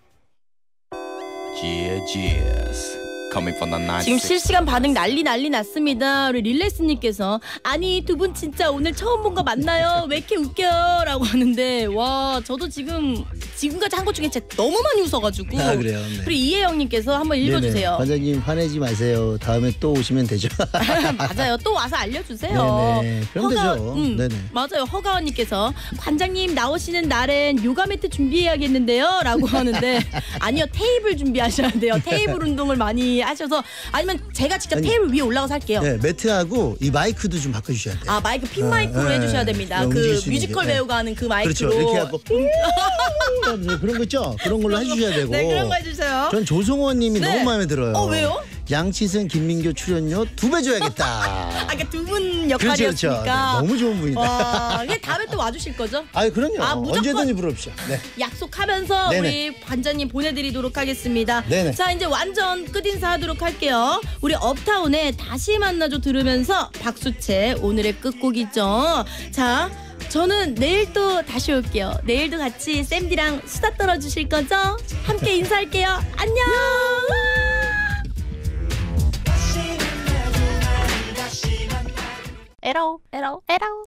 [SPEAKER 4] Coming from the 96.
[SPEAKER 1] 지금 실시간 반응 난리 났습니다. 우리 릴레스님께서 아니 두 분 진짜 오늘 처음 본 거 맞나요? 왜 이렇게 웃겨요? 라고 하는데 와 저도 지금까지 한 것 중에 진짜 너무 많이 웃어가지고
[SPEAKER 2] 아, 그래요? 네.
[SPEAKER 1] 그리고 이혜영님께서 한번
[SPEAKER 2] 네네.
[SPEAKER 1] 읽어주세요.
[SPEAKER 2] 관장님 화내지 마세요. 다음에 또 오시면 되죠.
[SPEAKER 1] 맞아요. 또 와서 알려주세요.
[SPEAKER 2] 네네. 그럼 되죠. 네네.
[SPEAKER 1] 맞아요. 허가원님께서 관장님 나오시는 날엔 요가 매트 준비해야겠는데요? 라고 하는데 아니요. 테이블 준비하셔야 돼요. 테이블 운동을 많이 하셔서 아니면 제가 직접 테이블 위에 올라가서 할게요.
[SPEAKER 2] 네, 매트하고 이 마이크도 좀 바꿔주셔야 돼요.
[SPEAKER 1] 아 마이크 핀 마이크로
[SPEAKER 2] 네,
[SPEAKER 1] 해주셔야
[SPEAKER 2] 네.
[SPEAKER 1] 됩니다.
[SPEAKER 2] 네,
[SPEAKER 1] 그
[SPEAKER 2] 움직일 수 있는
[SPEAKER 1] 뮤지컬
[SPEAKER 2] 게.
[SPEAKER 1] 배우가 하는 그 마이크로.
[SPEAKER 2] 그렇죠. 이렇게 하고 그런 거 있죠. 그런 걸로 해주셔야 되고.
[SPEAKER 1] 네 그런 거 해주세요.
[SPEAKER 2] 전 조성원님이
[SPEAKER 1] 네.
[SPEAKER 2] 너무 마음에 들어요.
[SPEAKER 1] 왜요?
[SPEAKER 2] 양치승 김민교 출연료 2배 줘야겠다.
[SPEAKER 1] 아 그러니까 두 분
[SPEAKER 2] 그렇죠, 그렇죠.
[SPEAKER 1] 역할이었으니까.
[SPEAKER 2] 네, 너무 좋은 분이다.
[SPEAKER 1] 와, 이게 다음에 또 와주실 거죠?
[SPEAKER 2] 아, 그럼요.
[SPEAKER 1] 아, 무조건.
[SPEAKER 2] 언제든지 부릅시다. 네.
[SPEAKER 1] 약속하면서
[SPEAKER 2] 네네.
[SPEAKER 1] 우리 관장님 보내드리도록 하겠습니다.
[SPEAKER 2] 네네.
[SPEAKER 1] 자 이제 완전 끝인사 하도록 할게요. 우리 업타운의 다시 만나줘 들으면서 박수채 오늘의 끝곡이죠. 자 저는 내일 또 다시 올게요. 내일도 같이 쌤디랑 수다 떨어주실 거죠? 함께 인사할게요. 안녕. 에러.